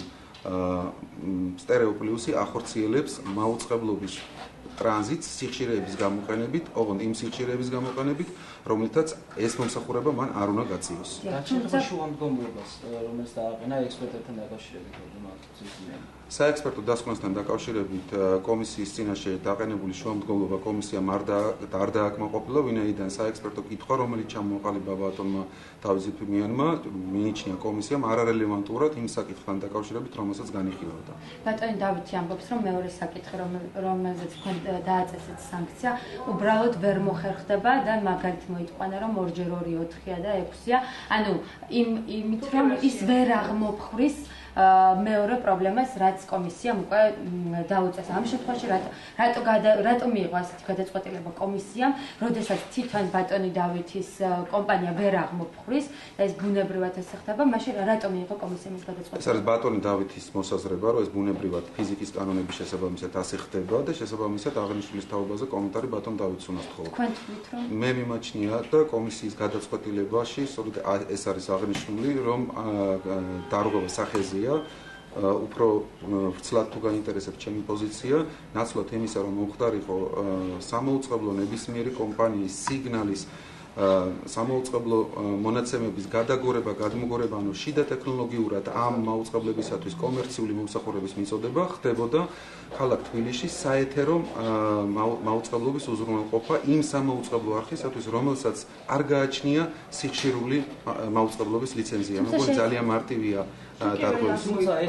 სტერეოპლუსი ახორციელებს მაუწყებლობის ტრანზიტს სიხშირეების გამოყენებით, ოღონდ იმ სიხშირეების გამოყენებით, რომელთაც ეს მომსახურება მან არ უნდა გაწიოს.
გაჩერება შუამდგომლობას, რომელიც დააყენა ექსპერტებთან დაკავშირებით,
საექსპერტო დასკვნასთან დაკავშირებით კომისიის წინაშე დაყენებული შუამდგომლობა კომისიამ არ არ დააკმაყოფილა, ვინაიდან საექსპერტო კითხვა, რომელიც ჩამოყალიბა ბატონმა დავით ზიფრიანმა, მიიჩნია კომისიამ არარელევანტურად იმ საკითხთან დაკავშირებით, რომელსაც განიხილავდა.
ბატონი დავითი ამბობს, რომ მეორე საკითხი, რომელზეც თქვენ დააწესეთ სანქცია, უბრალოდ ვერ მოხერხდება და მაგალითად მოიტყვანა, რომ ორჯერ ორი ოთხია და ექვსია. ანუ იმ იმით რომ ის ვერ აღმოფხვრის მეორე პრობლემას, რაც კომისიამ უკვე დაუწეს. ამ შემთხვევაში რატო რატო მიიღო ასეთი გადაწყვეტილება კომისიამ, როდესაც თვითონ ბატონი დავითის კომპანია ვერ აღმოფხვრის და ეს ბუნებრივად ესე ხდება, მაშინ რატო მიიღო კომისიამ ეს გადაწყვეტილება?
ეს არის ბატონი დავითის მოსაზრება, რომ ეს ბუნებრივად ფიზიკის კანონების შესაბამისად ასე ხდება და შესაბამისად აღნიშნულის თაობაზე კომენტარი ბატონ დავითს უნდა სთხოვო.
თქვენ თვლით რომ
მე მიმაჩნია და კომისიის გადაწყვეტილებაში სწორედ ეს არის აღნიშნული, რომ დარღვევა სახეზე უფრო ვრცლად თუ გაინტერესებს ჩემი პოზიცია, ნაცვლად იმისა, რომ მომხდარიყო სამაუწყებლო ნებისმიერი კომპანიის სიგნალის სამაუწყებლო მონაცემების გადაგორება, გადმოგორება, ანუ შიდა ტექნოლოგიურად ამ მაუწყებლებისათვის კომერციული მომსახურების მიწოდება ხდებოდა ქალაქ თბილისში საეთერო მაუწყებლობის უზრუნველყოფა იმ სამაუწყებლო არხისათვის, რომელსაც არ გააჩნია სიხშირული მაუწყებლობის ლიცენზია. მეგონი ძალიან მარტივია დარღვევის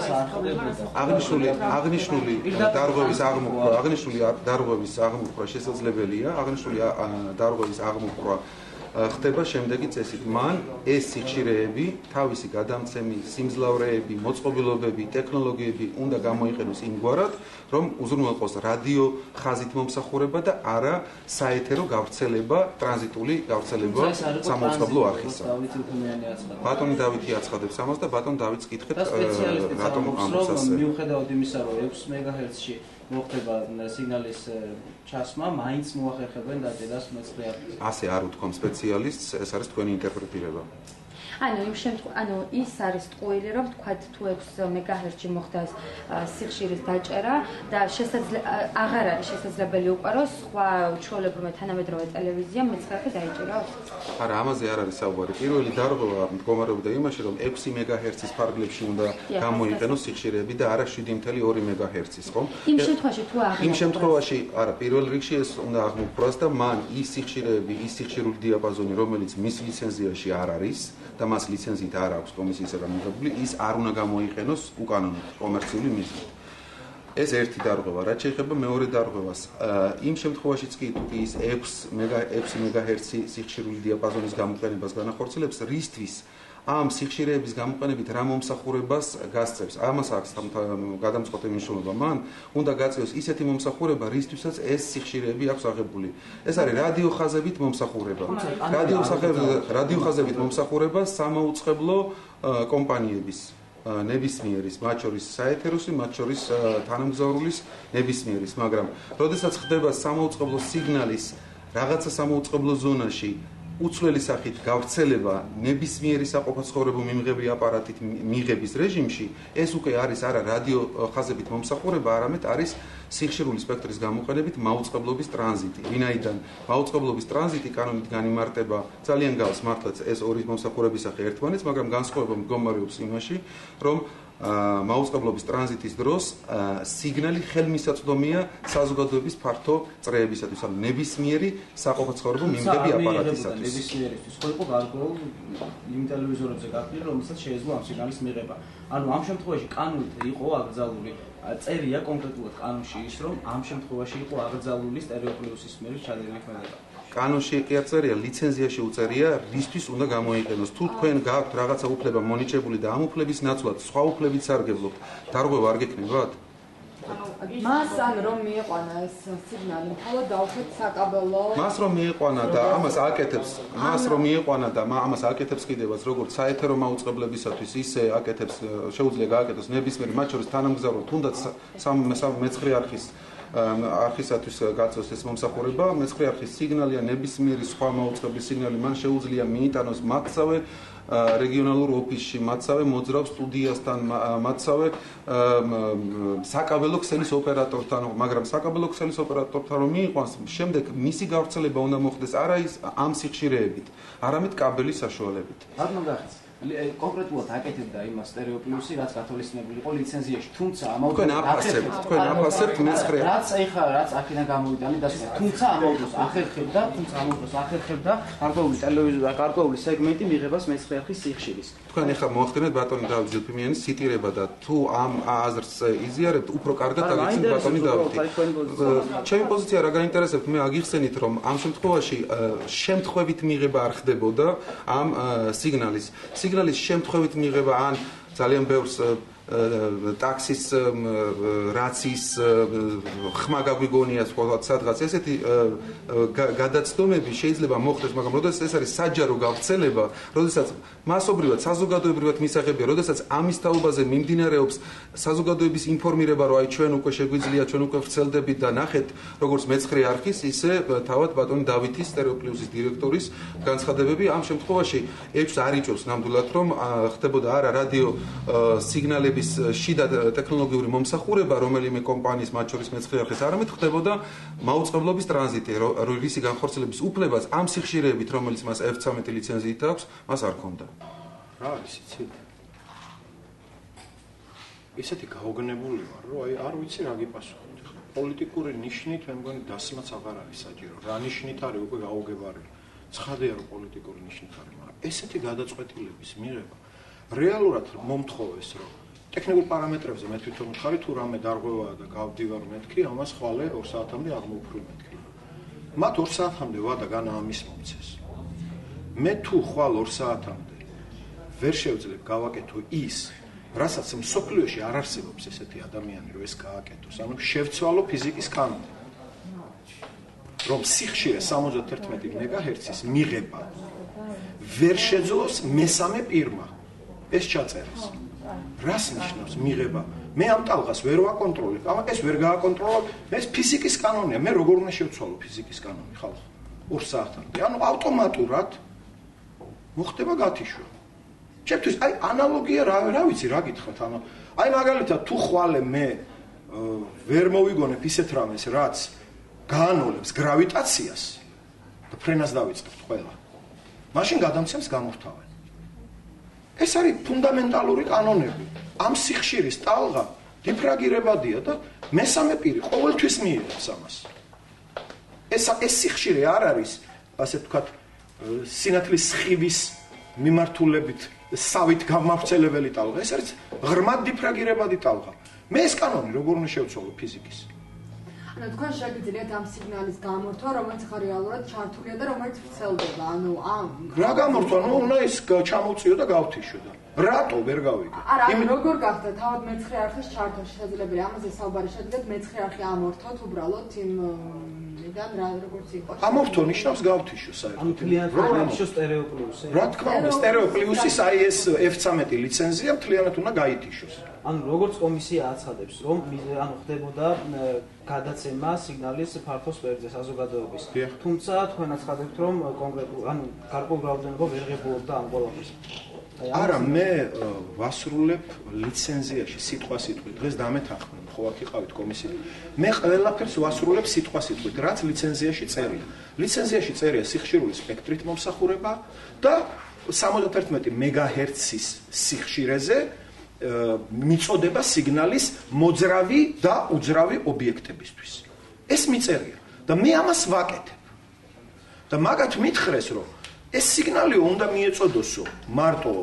აღნიშნული აღნიშნული დარღვევის აღმოფხვრა აღნიშნული დარღვევის აღმოფხვრა შესაძლებელია აღნიშნული დარღვევის აღმოფხვრა ხდება შემდეგი წესით. მან ეს სიხშირეები, თავისი გადამცემი სიმძლავრეები, მოწყობილობები, ტექნოლოგიები უნდა გამოიყენოს იმგვარად, რომ უზრუნველყოს რადიო ხაზით მომსახურება და არა საეთერო გავრცელება, ტრანზიტული გავრცელება სამაუწყებლო არხისა. ბატონი დავითი აცხადებს ამას და ბატონ დავითს კითხეთ, რატომ ამბობს ასე.
მიუხედავად იმისა, რომ ექვს მეგაჰერცში მოხდება სიგნალის ჩასმა, მაინც მოახერხებენ დაჭერას მეცხრე არხზე.
ასე არ უთქვამ სპეციალისტს, ეს არის თქვენი ინტერპრეტირება.
ანუ იმ შემთხვევაში, ანუ ის არის ტყუილი, რომ თქვათ თუ ექვსი მეგაჰერცში მოხდას სიხშირის დაჭერა და შესაძლებელი აღარ არის შესაძლებელი უკვე რომ სხვა ჩვეულებრივი თანამედროვე ტელევიზია მეცხრე არხი დაიჭიროს?
არა, ამაზე არ არის საუბარი. პირველი დარღვევა მდგომარეობდა იმაში, რომ ექვსი მეგაჰერცის ფარგლებში უნდა გამოიყენოს სიხშირეები და არა შვიდი ათეული ორი მეგაჰერცის, ხო?
იმ შემთხვევაში თუ აღარ
იმ შემთხვევაში, არა, პირველ რიგში ეს უნდა აღმოფხვრას და მან ის სიხშირეები, ის სიხშირული დიაპაზონი, რომელიც მის ლიცენზიაში არ არის და მას ლიცენზიით არ აქვს კომისიისგან მიღებული, ის არ უნდა გამოიყენოს უკანონოდ კომერციული მიზნით. ეს ერთი დარღვევა, რაც შეეხება მეორე დარღვევას. იმ შემთხვევაშიც კი თუ ის ექვსი მეგაჰერცი სიხშირული დიაპაზონის გამოყენებას განახორციელებს, რისთვის ამ სიხშირეების გამოყენებით რა მომსახურებას გასწევს. ამას აქვს გადამწყვეტი მნიშვნელობა. მან უნდა გაწევს ისეთი მომსახურება, რისთვისაც ეს სიხშირეები აქვს აღებული. ეს არის რადიოხაზებით მომსახურება. რადიოხაზებით მომსახურება სამაუწყებლო კომპანიების ნებისმიერის, მათ შორის საეთეროსი, მათ შორის თანამგზავრულის ნებისმიერის, მაგრამ როდესაც ხდება სამაუწყებლო სიგნალის რაღაცა სამაუწყებლო ზონაში უცვლელი სახით გავრცელება ნებისმიერი საყოფაცხოვრებო მიმღები აპარატით მიღების რეჟიმში, ეს უკვე არის არა რადიოხაზებით მომსახურება, არამედ არის სიხშირული სპექტრის გამოყენებით მაუწყებლობის ტრანზიტი. ვინაიდან მაუწყებლობის ტრანზიტი კანონით განიმარტება ძალიან გავს მართლაც ეს ორი მომსახურებისახი ერთმანეთს, მაგრამ განსხვავება მდგომარეობს იმაში, რომ მაუწყებლობის ტრანზიტის დროს სიგნალი ხელმისაწვდომია საზოგადოების ფართო წრეებისათვის, ანუ ნებისმიერი საყოფაცხოვრებო მიმღები აპარატისათვის.
ნებისმიერისთვის ხო იყო გარკვეულ იმ ტელევიზორებზე გახდილი, რომელსაც შეიძლება ამ სიგნალის მიღება. ანუ ამ შემთხვევაში კანონით იყო აკრძალული წერია კონკრეტულად კანონში ის, რომ ამ შემთხვევაში იყო აკრძალული სტერეოპლუსის მიერ ჩადენილი ქმედება.
კანონში კი არ წერია, ლიცენზიაში უწერია, რისთვის უნდა გამოიყენოს. თუ თქვენ გაქვთ რაღაცა უფლება მონიჭებული და ამ უფლების ნაცვლად სხვა უფლებიც სარგებლობთ, დარღვევა არ გექნებათ?
მას ან რომ მიიყვანა ეს სიგნალი, მხოლოდ დავხეთ საკაბელო.
მას რომ მიიყვანა და ამას აკეთებს, მას რომ მიიყვანა და ამას აკეთებს კიდევაც როგორც საეთერო მაუწყებლებისათვის, ისე აკეთებს, შეუძლია გააკეთოს ნებისმიერი, მათ შორის თანამგზავრო, თუნდაც მეცხრე არხის არხისათვის გაწევს ეს მომსახურება, მეცხრე არხის სიგნალი ან ნებისმიერი სხვა მაუწყებლის სიგნალი მან შეუძლია მიიტანოს მათსავე რეგიონალურ ოფისში, მათსავე მოძრავ სტუდიასთან, მათსავე საკაბელო ქსელის ოპერატორთან, მაგრამ საკაბელო ქსელის ოპერატორთან რომ მიიყვანს, შემდეგ მისი გავრცელება უნდა მოხდეს არა ის ამ სიხშირეებით, არამედ კაბელის საშუალებით.
რატომ გახსოვთ? კონკრეტულად აკეთებდა იმას სტერეოპლუსი, რაც გათვალისწინებული იყო ლიცენზიაში, თუმცა ამავდროულად
თქვენ აფასებთ, თქვენ აფასებთ მეცხრე.
რაც ეხლა რაც აქედან გამოვიდა და თუმცა ამავდროულად ახერხებდა, თუმცა ამავდროულად ახერხებდა გარკვეული ტელევიზორ და გარკვეული სეგმენტი მიღებას მეცხრე არხის სიხშირის.
თქვენ ეხლა მოახდინეთ ბატონი დავით ზილფიმიანის ციტირება და თუ ამ აზრს იზიარებთ, უფრო კარგად დაგიცნით ბატონი დავითი. ჩემი პოზიცია რა გაინტერესებთ, მე აგიხსენით, რომ ამ შემთხვევაში შემთხვევით მიღება არ ხდებოდა ამ სიგნალის. სიგნალის შემთხვევით მიღება ან ძალიან ბევრს ტაქსის რაციის ხმა გაგვიგონია სადღაც ესეთი გადაცდომები შეიძლება მოხდეს, მაგრამ როდესაც ეს არის საჯარო გავრცელება, როდესაც მასობრივად საზოგადოებრივად მისაღებია, როდესაც ამის თაობაზე მიმდინარეობს საზოგადოების ინფორმირება, რომ აი ჩვენ უკვე შეგვიძლია, ჩვენ უკვე ვრცელდებით და ნახეთ, როგორც მეცხრე არხის, ისე თავად ბატონი დავითის სტერეოპლუსის დირექტორის განცხადებები ამ შემთხვევაში ეჭვს არ იჭვს ნამდვილად, რომ ხდებოდა არა რადიო სიგნალები შიდა ტექნოლოგიური მომსახურება რომელიმე კომპანიის მათ შორის მეცხრე არხის, არამედ ხდებოდა მაუწყებლობის ტრანზიტი, რისი განხორციელების უფლებას ამ სიხშირეებით, რომელიც მას ეფ ცხრამეტი ლიცენზიით აქვს, მას არ ჰქონდა.
რა არის იცით? ისეთი გაოგნებული ვარ, რომ აი არ ვიცი რა გიპასუხოთ. პოლიტიკური ნიშნით მე მგონი დასმაც აღარ არის საჭირო. რა ნიშნით არის უკვე გაუგებარული. ცხადია რომ პოლიტიკური ნიშნით არის, მაგრამ ესეთი გადაწყვეტილების მიღება რეალურად მომთხოვეს, რომ ტექნიკურ პარამეტრებზე მე თვითონ ვხარი თუ რამე დარღვევაა და გავდივარ მეთქი, ამას ხვალე ორ საათამდე აღმოფხვრილ მეთქი. მათ ორ საათამდე ვადა განა ამის მომცეს. მე თუ ხვალ ორ საათამდე ვერ შევძლებ გავაკეთო ის, რასაც მსოფლიოში არ არსებობს ესეთი ადამიანი, რომ ეს გააკეთოს, ანუ შევცვალო ფიზიკის კანონი. რომ სიხშირე სამოცდათი ერთმეტი მეგაჰერცის მიღება ვერ შეძლოს მესამე პირმა ეს ჩაწერას. რას ნიშნავს მიღება
მე ამ ტალღას ვერ ვაკონტროლებ, ამ ეს ვერ გააკონტროლებ, მე ეს ფიზიკის კანონია, მე როგორ უნდა შევცვალო ფიზიკის კანონი ხალხო? ორ საათამდე. ანუ ავტომატურად მოხდება გათიშვა. ჩემთვის აი ანალოგია რა რა ვიცი რა გითხრათ, ანუ აი მაგალითად თუ ხვალე მე ვერ მოვიგონებ ისეთ რამეს, რაც გაანოლებს გრავიტაციას და ფრენას დავიწყებთ ყველა. მაშინ გადამცემს გამორთავენ. ეს არის ფუნდამენტალური კანონები. ამ სიხშირის ტალღა დიფრაგირებადია და მესამე პირი ყოველთვის მიიღებს ამას. ეს ეს სიხშირე არ არის, ასე ვთქვათ, სინათლის სხივის მიმართულებით სავით გამავრცელებელი ტალღა. ეს არის ღრმად დიფრაგირებადი ტალღა. მე ეს კანონი როგორ უნდა შევცვალო ფიზიკის?
ანუ თქვენ შეგიძლიათ ამ სიგნალის გამორთვა, რომელიც ხარ რეალურად ჩართულია და რომელიც ვრცელდება. ანუ ამ
რა გამორთვა? ნუ უნდა ის ჩამოვწიო და გავთიშო და რატო ვერ გავიგე?
არა, ანუ როგორ გახდა თავად მეცხრე არხის ჩართვა შესაძლებელი? ამაზე საუბარი შედგეთ მეცხრე არხი ამორთოთ უბრალოდ იმ მიდან რა როგორც იყო.
ამორთო ნიშნავს გავთიშო საერთოდ.
ანუ მთლიანად გავთიშო სტერეო პლუსი.
რა თქმა უნდა, სტერეო პლუსის აი ეს ეფ ცამეტი ლიცენზია მთლიანად უნდა გაითიშოს.
ანუ როგორც კომისია აცხადებს, რომ ანუ ხდებოდა გადაცემა სიგნალის ფართო სპექტრზე საზოგადოების. თუმცა თქვენ აცხადებთ, რომ კონკრეტულ ანუ გარკვეულ რაოდენობა ვერ ღებულობდა ამ ყველაფერს.
არა, მე ვასრულებ ლიცენზიაში სიტყვა-სიტყვით. დღეს დამეთანხმდნენ, ხო აქ იყავით კომისიაში. მე ყველაფერს ვასრულებ სიტყვა-სიტყვით, რაც ლიცენზიაში წერია. ლიცენზიაში წერია სიხშირული სპექტრით მომსახურება და სამოცდაერთმეტი მეგაჰერცის სიხშირეზე მიწოდება სიგნალის მოძრავი და უძრავი ობიექტებისთვის. ეს მიწერია და მე ამას ვაკეთებ. და მაგათ მითხრეს, რომ ეს სიგნალი უნდა მიეწოდოსო მარტო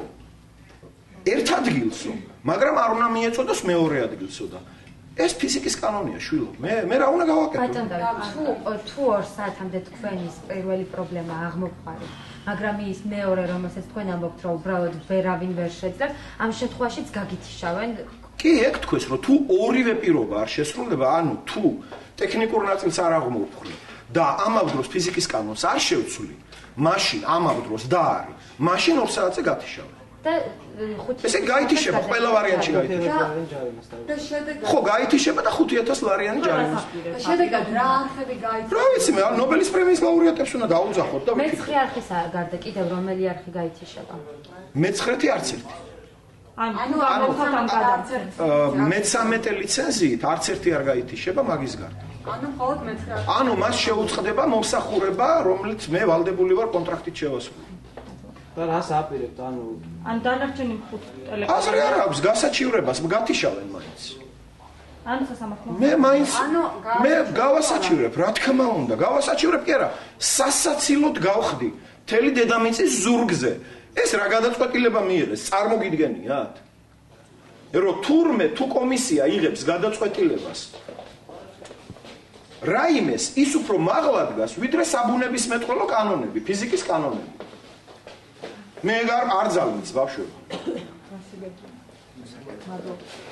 ერთ ადგილსო, მაგრამ არ უნდა მიეწოდოს მეორე ადგილსო და ეს ფიზიკის კანონია, შვილო. მე მე რა უნდა გავაკეთო?
ბატონო, თუ თუ ორ საათამდე თქვენის პირველი პრობლემა აღმოგვყარი, მაგრამ ის მეორე, რომელსაც თქვენ ამბობთ, რომ უბრალოდ ვერავინ ვერ შეძლებს, ამ შემთხვევაშიც გაგითიშავენ.
კი, ეგ თქვენს, რომ თუ ორივე პირობა არ შესრულდება, ანუ თუ ტექნიკურ ნაწილს არ აღმოვფხრი და ამავ დროს ფიზიკის კანონს არ შევცვლი, მაშინ ამავ დროს და არის, მაშინ ორ საათზე გათიშავენ.
და ხუთი
ესე გაითიშება ყველა ვარიანტში გაითიშება.
და შედეგად
ხო, გაითიშება და ხუთი ათას ლარიანი ჯარიმის.
და შედეგად რა არხები გაითიშება?
რა ვიცი მე, ნობელის პრემიის ლაურეატებს უნდა დაუძახოთ და
მეცხრე არხისა გარდა კიდევ რომელი არხი გაითიშება?
მეცხრეთი არც ერთი.
ანუ ამოხოთ ამ გადაცემას.
მეცამეტე ლიცენზიით არც ერთი არ გაითიშება მაგის გარდა.
ანუ მხოლოდ მეცხრე არხი.
ანუ მას შეუწყდება მომსახურება, რომელიც მე ვალდებული ვარ კონტრაქტით შევასრულო.
და რას აპირებთ, ანუ
ან დანარჩენი ხუთ ტელეფონი.
აზრი არ აქვს გასაჩივრებას, გათიშავენ მაინც.
ანუ სასამართლო.
მე მაინც მე გავასაჩივრებ, რა თქმა უნდა, გავასაჩივრებ კი არა, სასაცილოდ გავხდი მთელი დედამიწის ზურგზე. ეს რა გადაწყვეტილება მიიღეს, წარმოგიდგენიათ? რომ თურმე თუ კომისია იღებს გადაწყვეტილებას რაიმეს ის უფრო მაღლა დგას, ვიდრე საბუნებისმეტყველო კანონები, ფიზიკის კანონები. მე არ არ ძალმის ბავშვები.